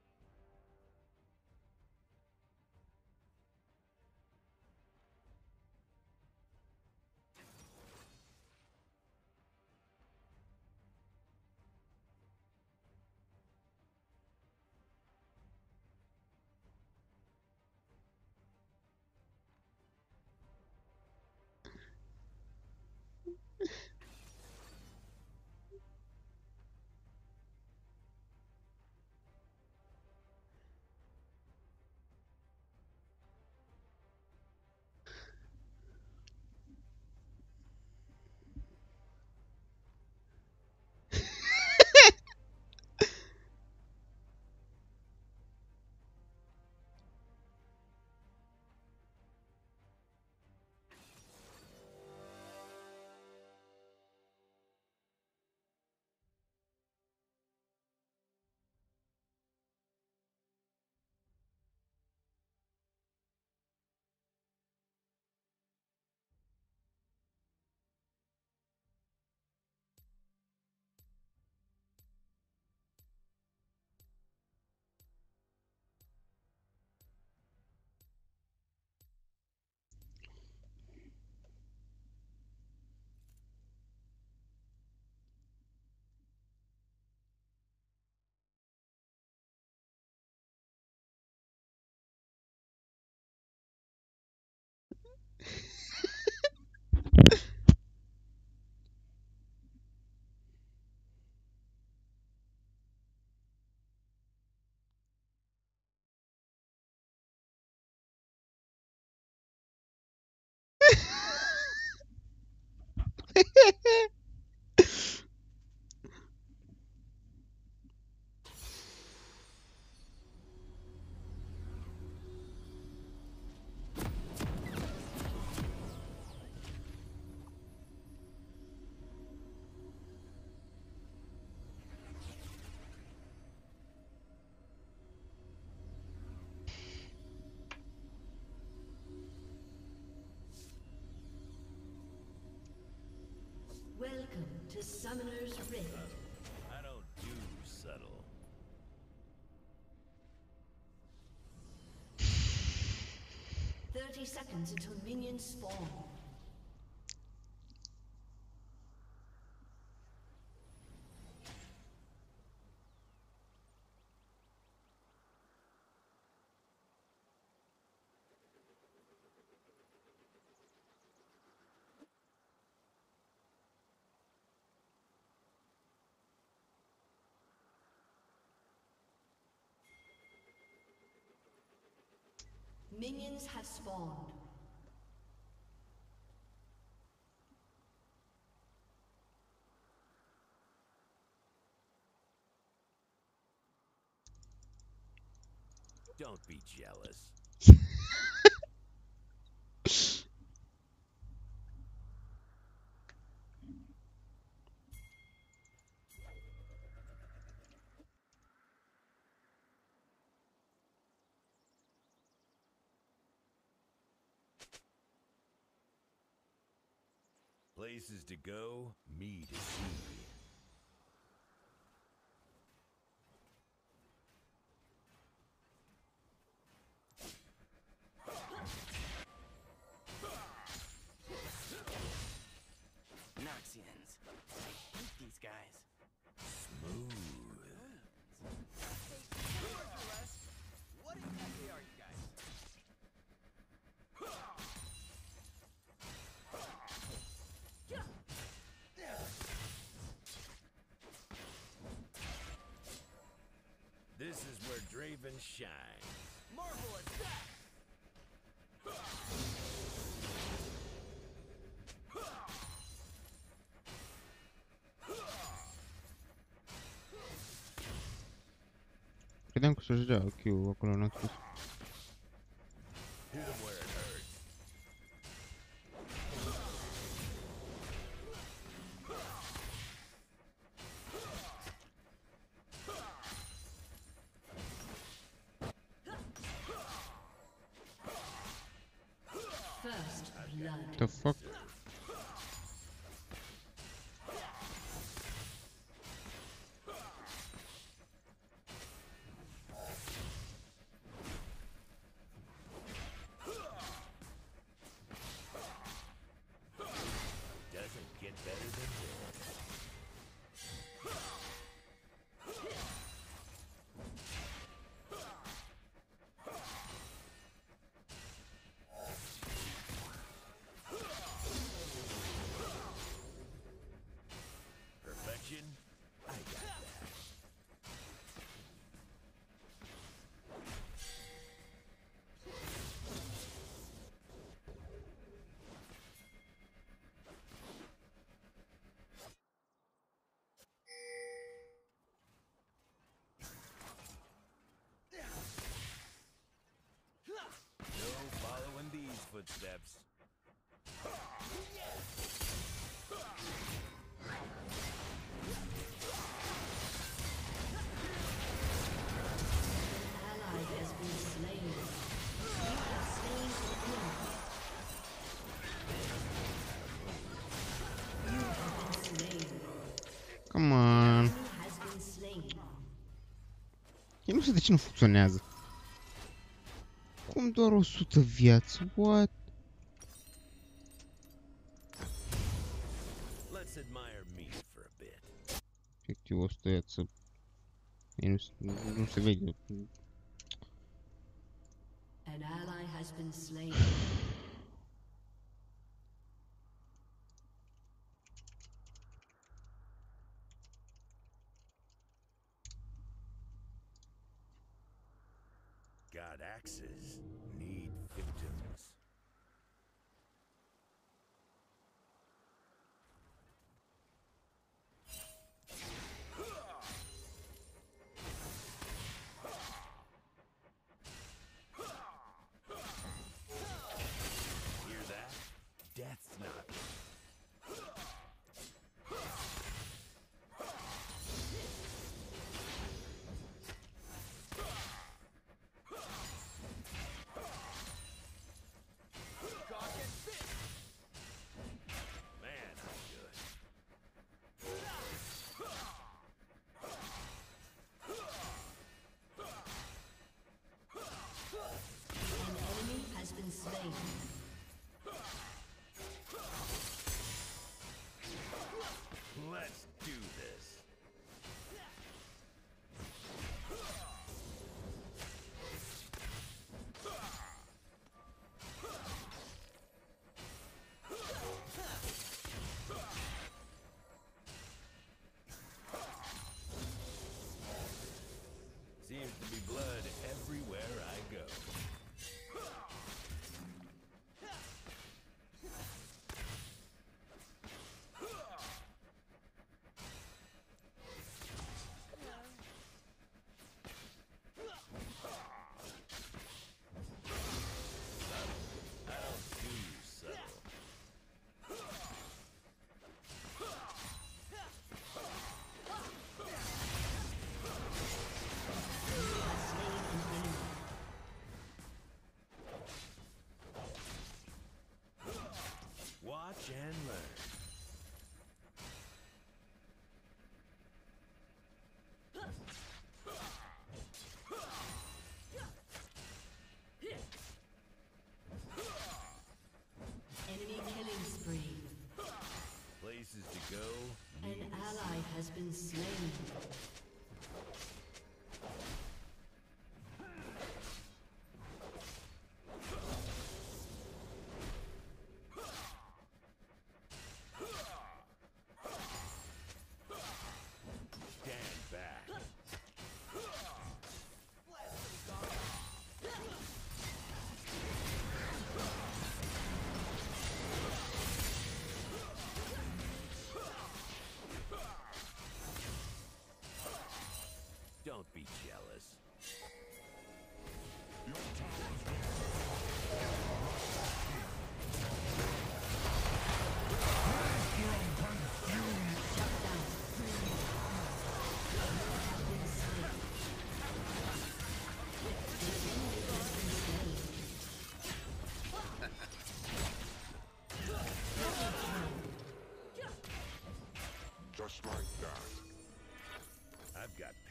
Welcome to Summoner's Rift. I don't do subtle. Seconds until minions spawn. Minions have spawned. Don't be jealous. Places to go, me to see. This is where Draven shines. Marvelous attack! Credeam că să dea Q acolo, n-am spus. Hit him where it hurts. First blood. The fuck? Doesn't get better than this. Perfection? I got that. No following these footsteps. Ally has been slain. You have slain an enemy. You have been slain. Come on. Enemy has been slain. Eu nu știu de ce nu funcționează. Cum doar 100 viață? What? Let's admire me for a bit. Efectiv 100 viață. Nu se vede. An ally has been slain. God axes need victims. Hear that? Death's not.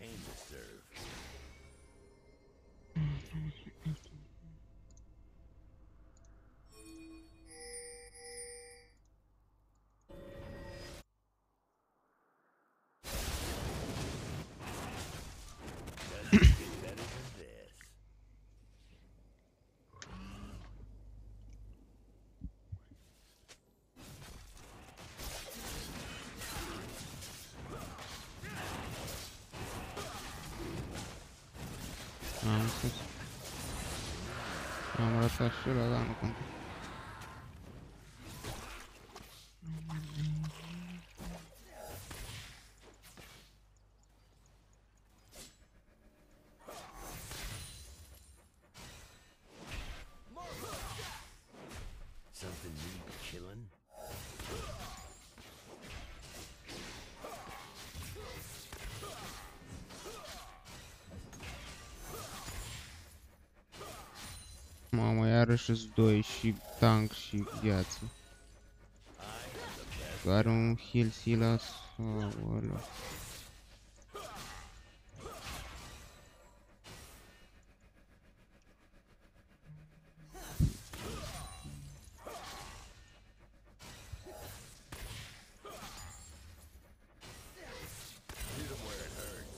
pain to serve. Doesn't get better than this. Am înțeles. Am ratat și ăla, dar nu contează. Something need killing? Mamă, iarăși îs doi și tank și viață. Are un heal Silas. Aoleu. Hit 'em where it hurts.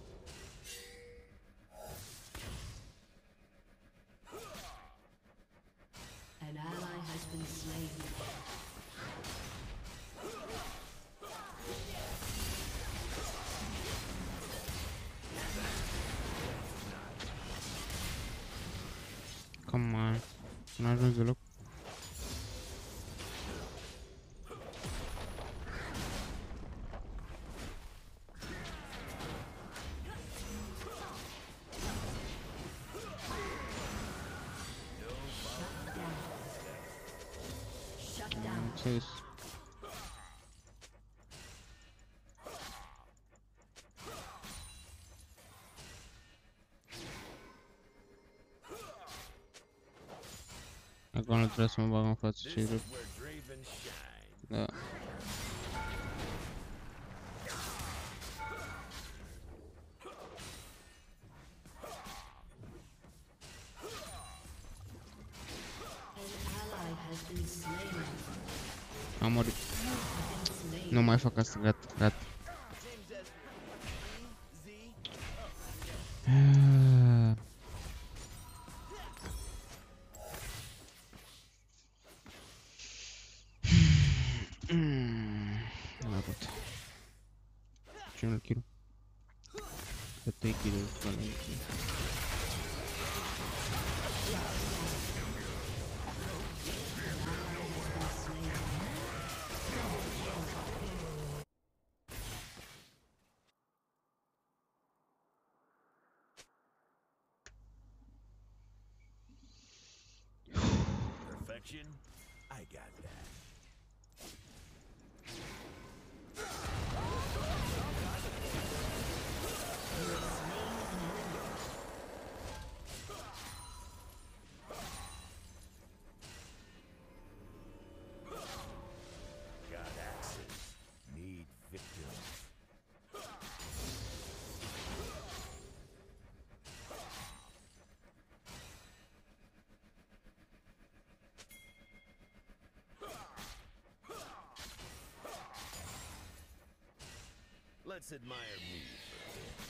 An ally has been slain. Come on. Nu ajungi deloc. Shut Am down. înțeles. Acum nu trebuie să mă bag în față, This ce is drept. where Draven shines. Da. An ally has been slain. Am murit. Slain. Nu mai fac asta, gata, gata. N-a putut. Ce-mi kill? Că te kill-ul ăsta la mine. Perfection? I got that. Got axes. Need victims. Let's admire me for a bit.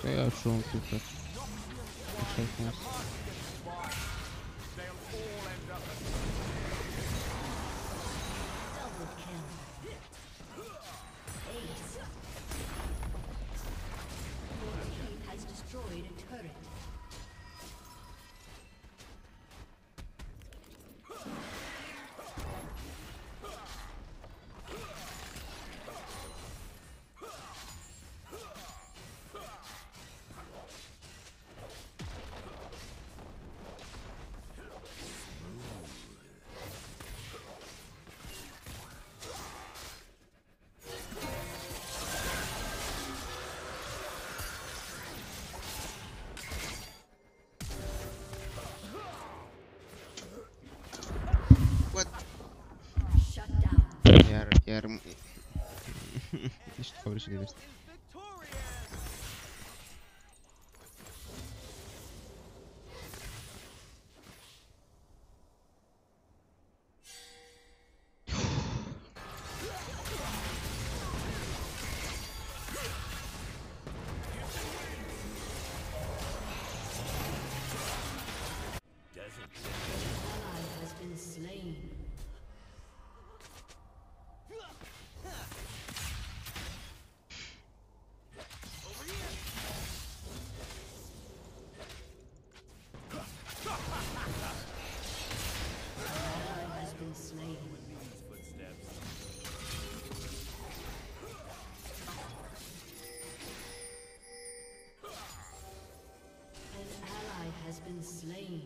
ia și un pic așa. Așa frumos. Double kill. Ace. Your team has destroyed a turret. What? Shut down. Iar... Ești fabrici de vest. Doesn't Ally has been slain. Ally has been slain. these footsteps. An ally has been slain.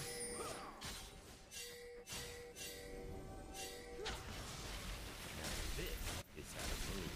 This is how to move.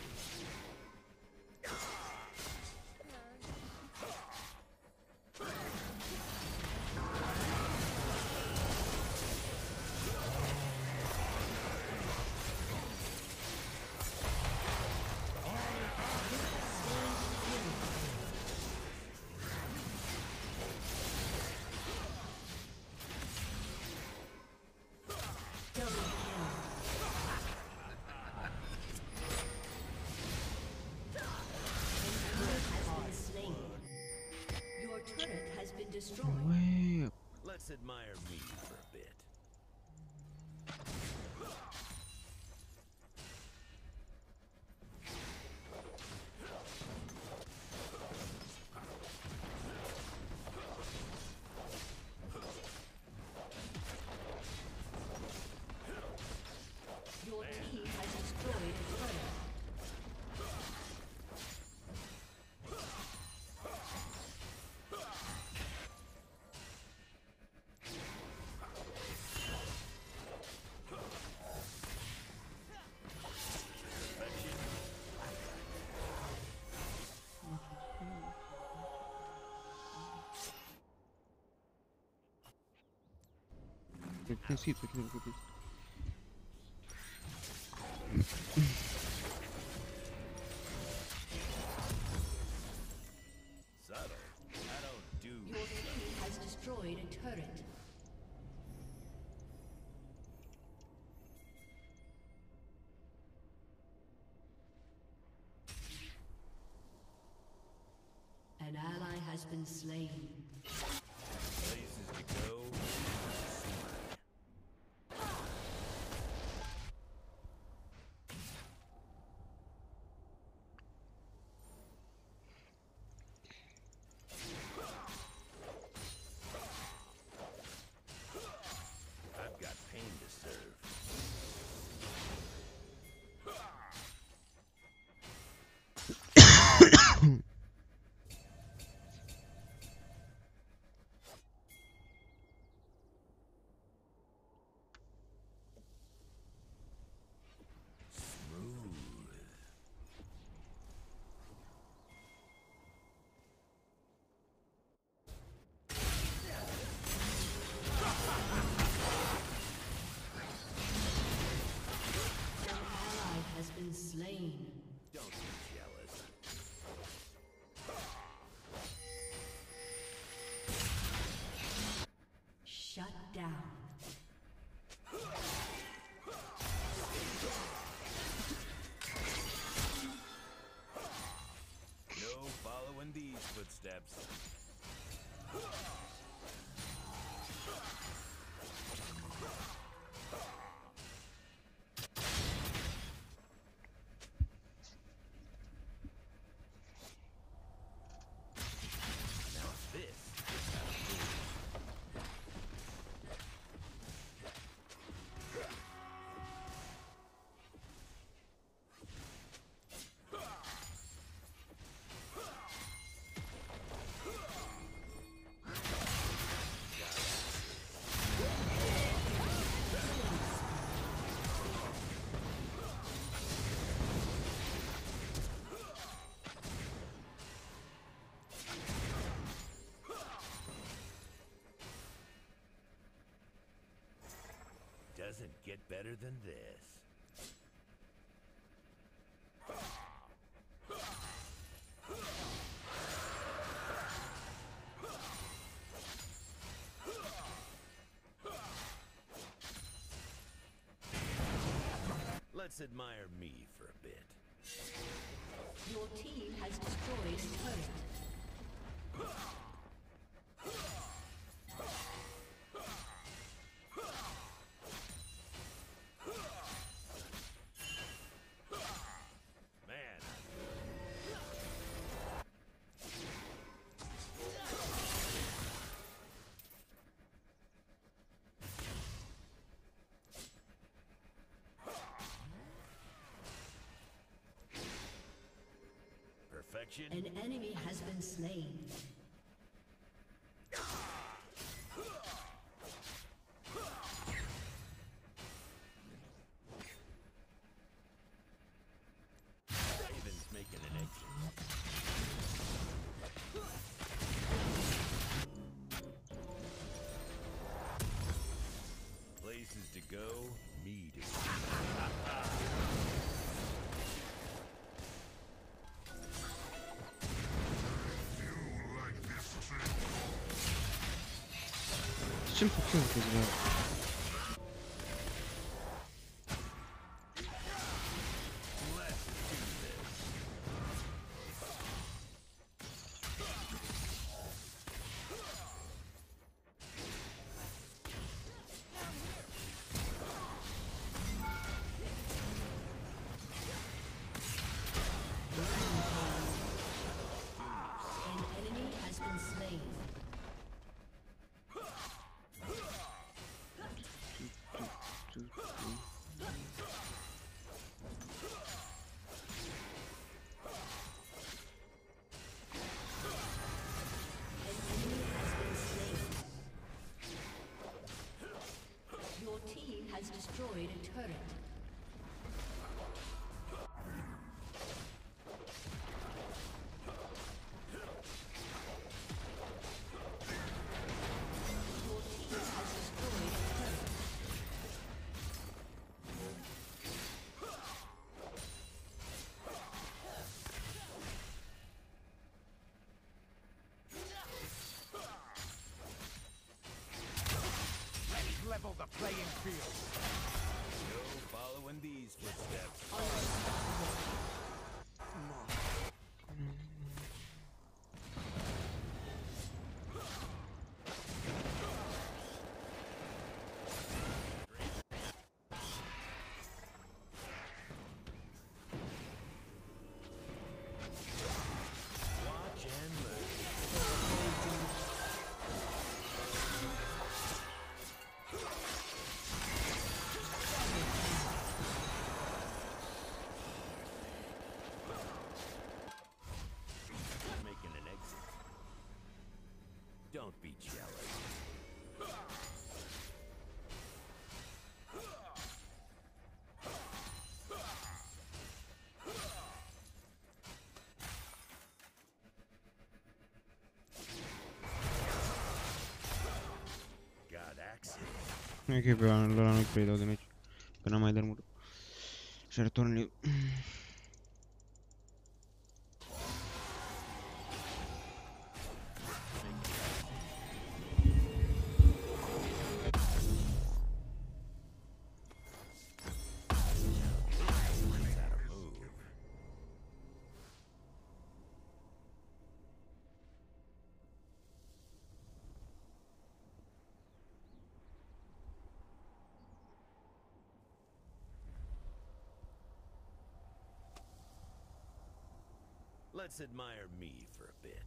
Double kill. An turret has been slain. Your turret has been destroyed. Ué, Let's admire me for a bit. Your team has destroyed a turret. Sì, perché non capisco. Subtle. I don't do Your team has destroyed a turret. An ally has been slain. places to go. I've got pain to serve. footsteps. Now this is how to move. Doesn't get better than this. Let's admire me for a bit. Your team has destroyed a turret. Man, perfection. An enemy has been slain. Raven's making an exit. Places to go, me to see. Z czym początek grał? Let's do this. An enemy has been slain. An enemy has been slain. Your team has destroyed a turret. Your team has destroyed a turret. Level the playing field. No following these footsteps. Watch and learn. Making an exit. Don't be jealous. Got access. Nu e che per allora non credo che match. Che non mai del muro. Certo lì. Knows how to move. Let's admire me for a bit.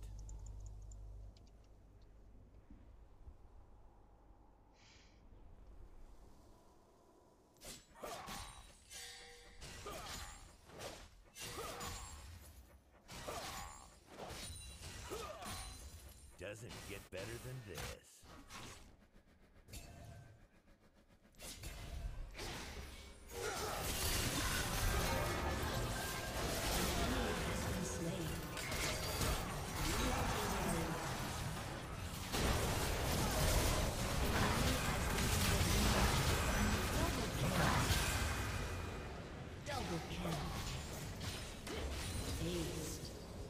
Doesn't get better than this. Double kill. Aced.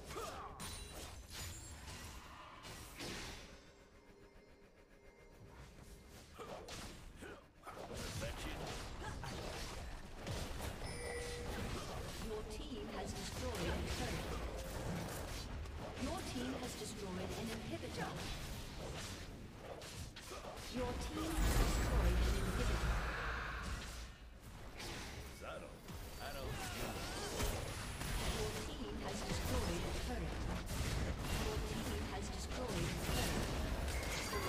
Your team has destroyed a turret. Your team has destroyed an inhibitor. Your team has destroyed an inhibitor. Subtle. I don't see Your team has destroyed a turret. Your team has destroyed a turret.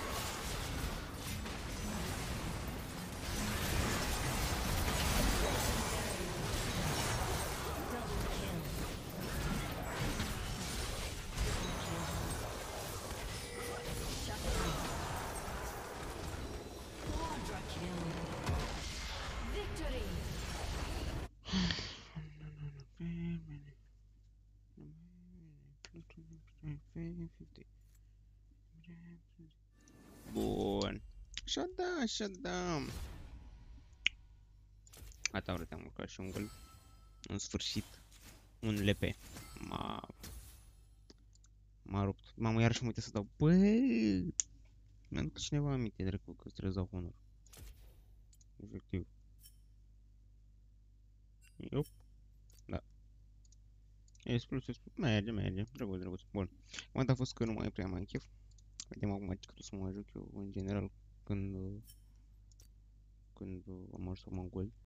Double kill. Shut down. Quadra kill. Victory. Bun. Așa da. Gata, frate, am urcat și un gol. În sfârșit. Un LP. M-a rupt. Mamă, iarăși mă uite să dau. Băi! Mi-a dat cineva aminte, dracu, că trebuie să dau honor. Efectiv. Iop. Da. Explus. Merge. Drăguț. Bun. Momentul a fost că nu mai prea mai chef. Vedem acum cât o să mă ajut eu, în general, când am ajuns să mă gol.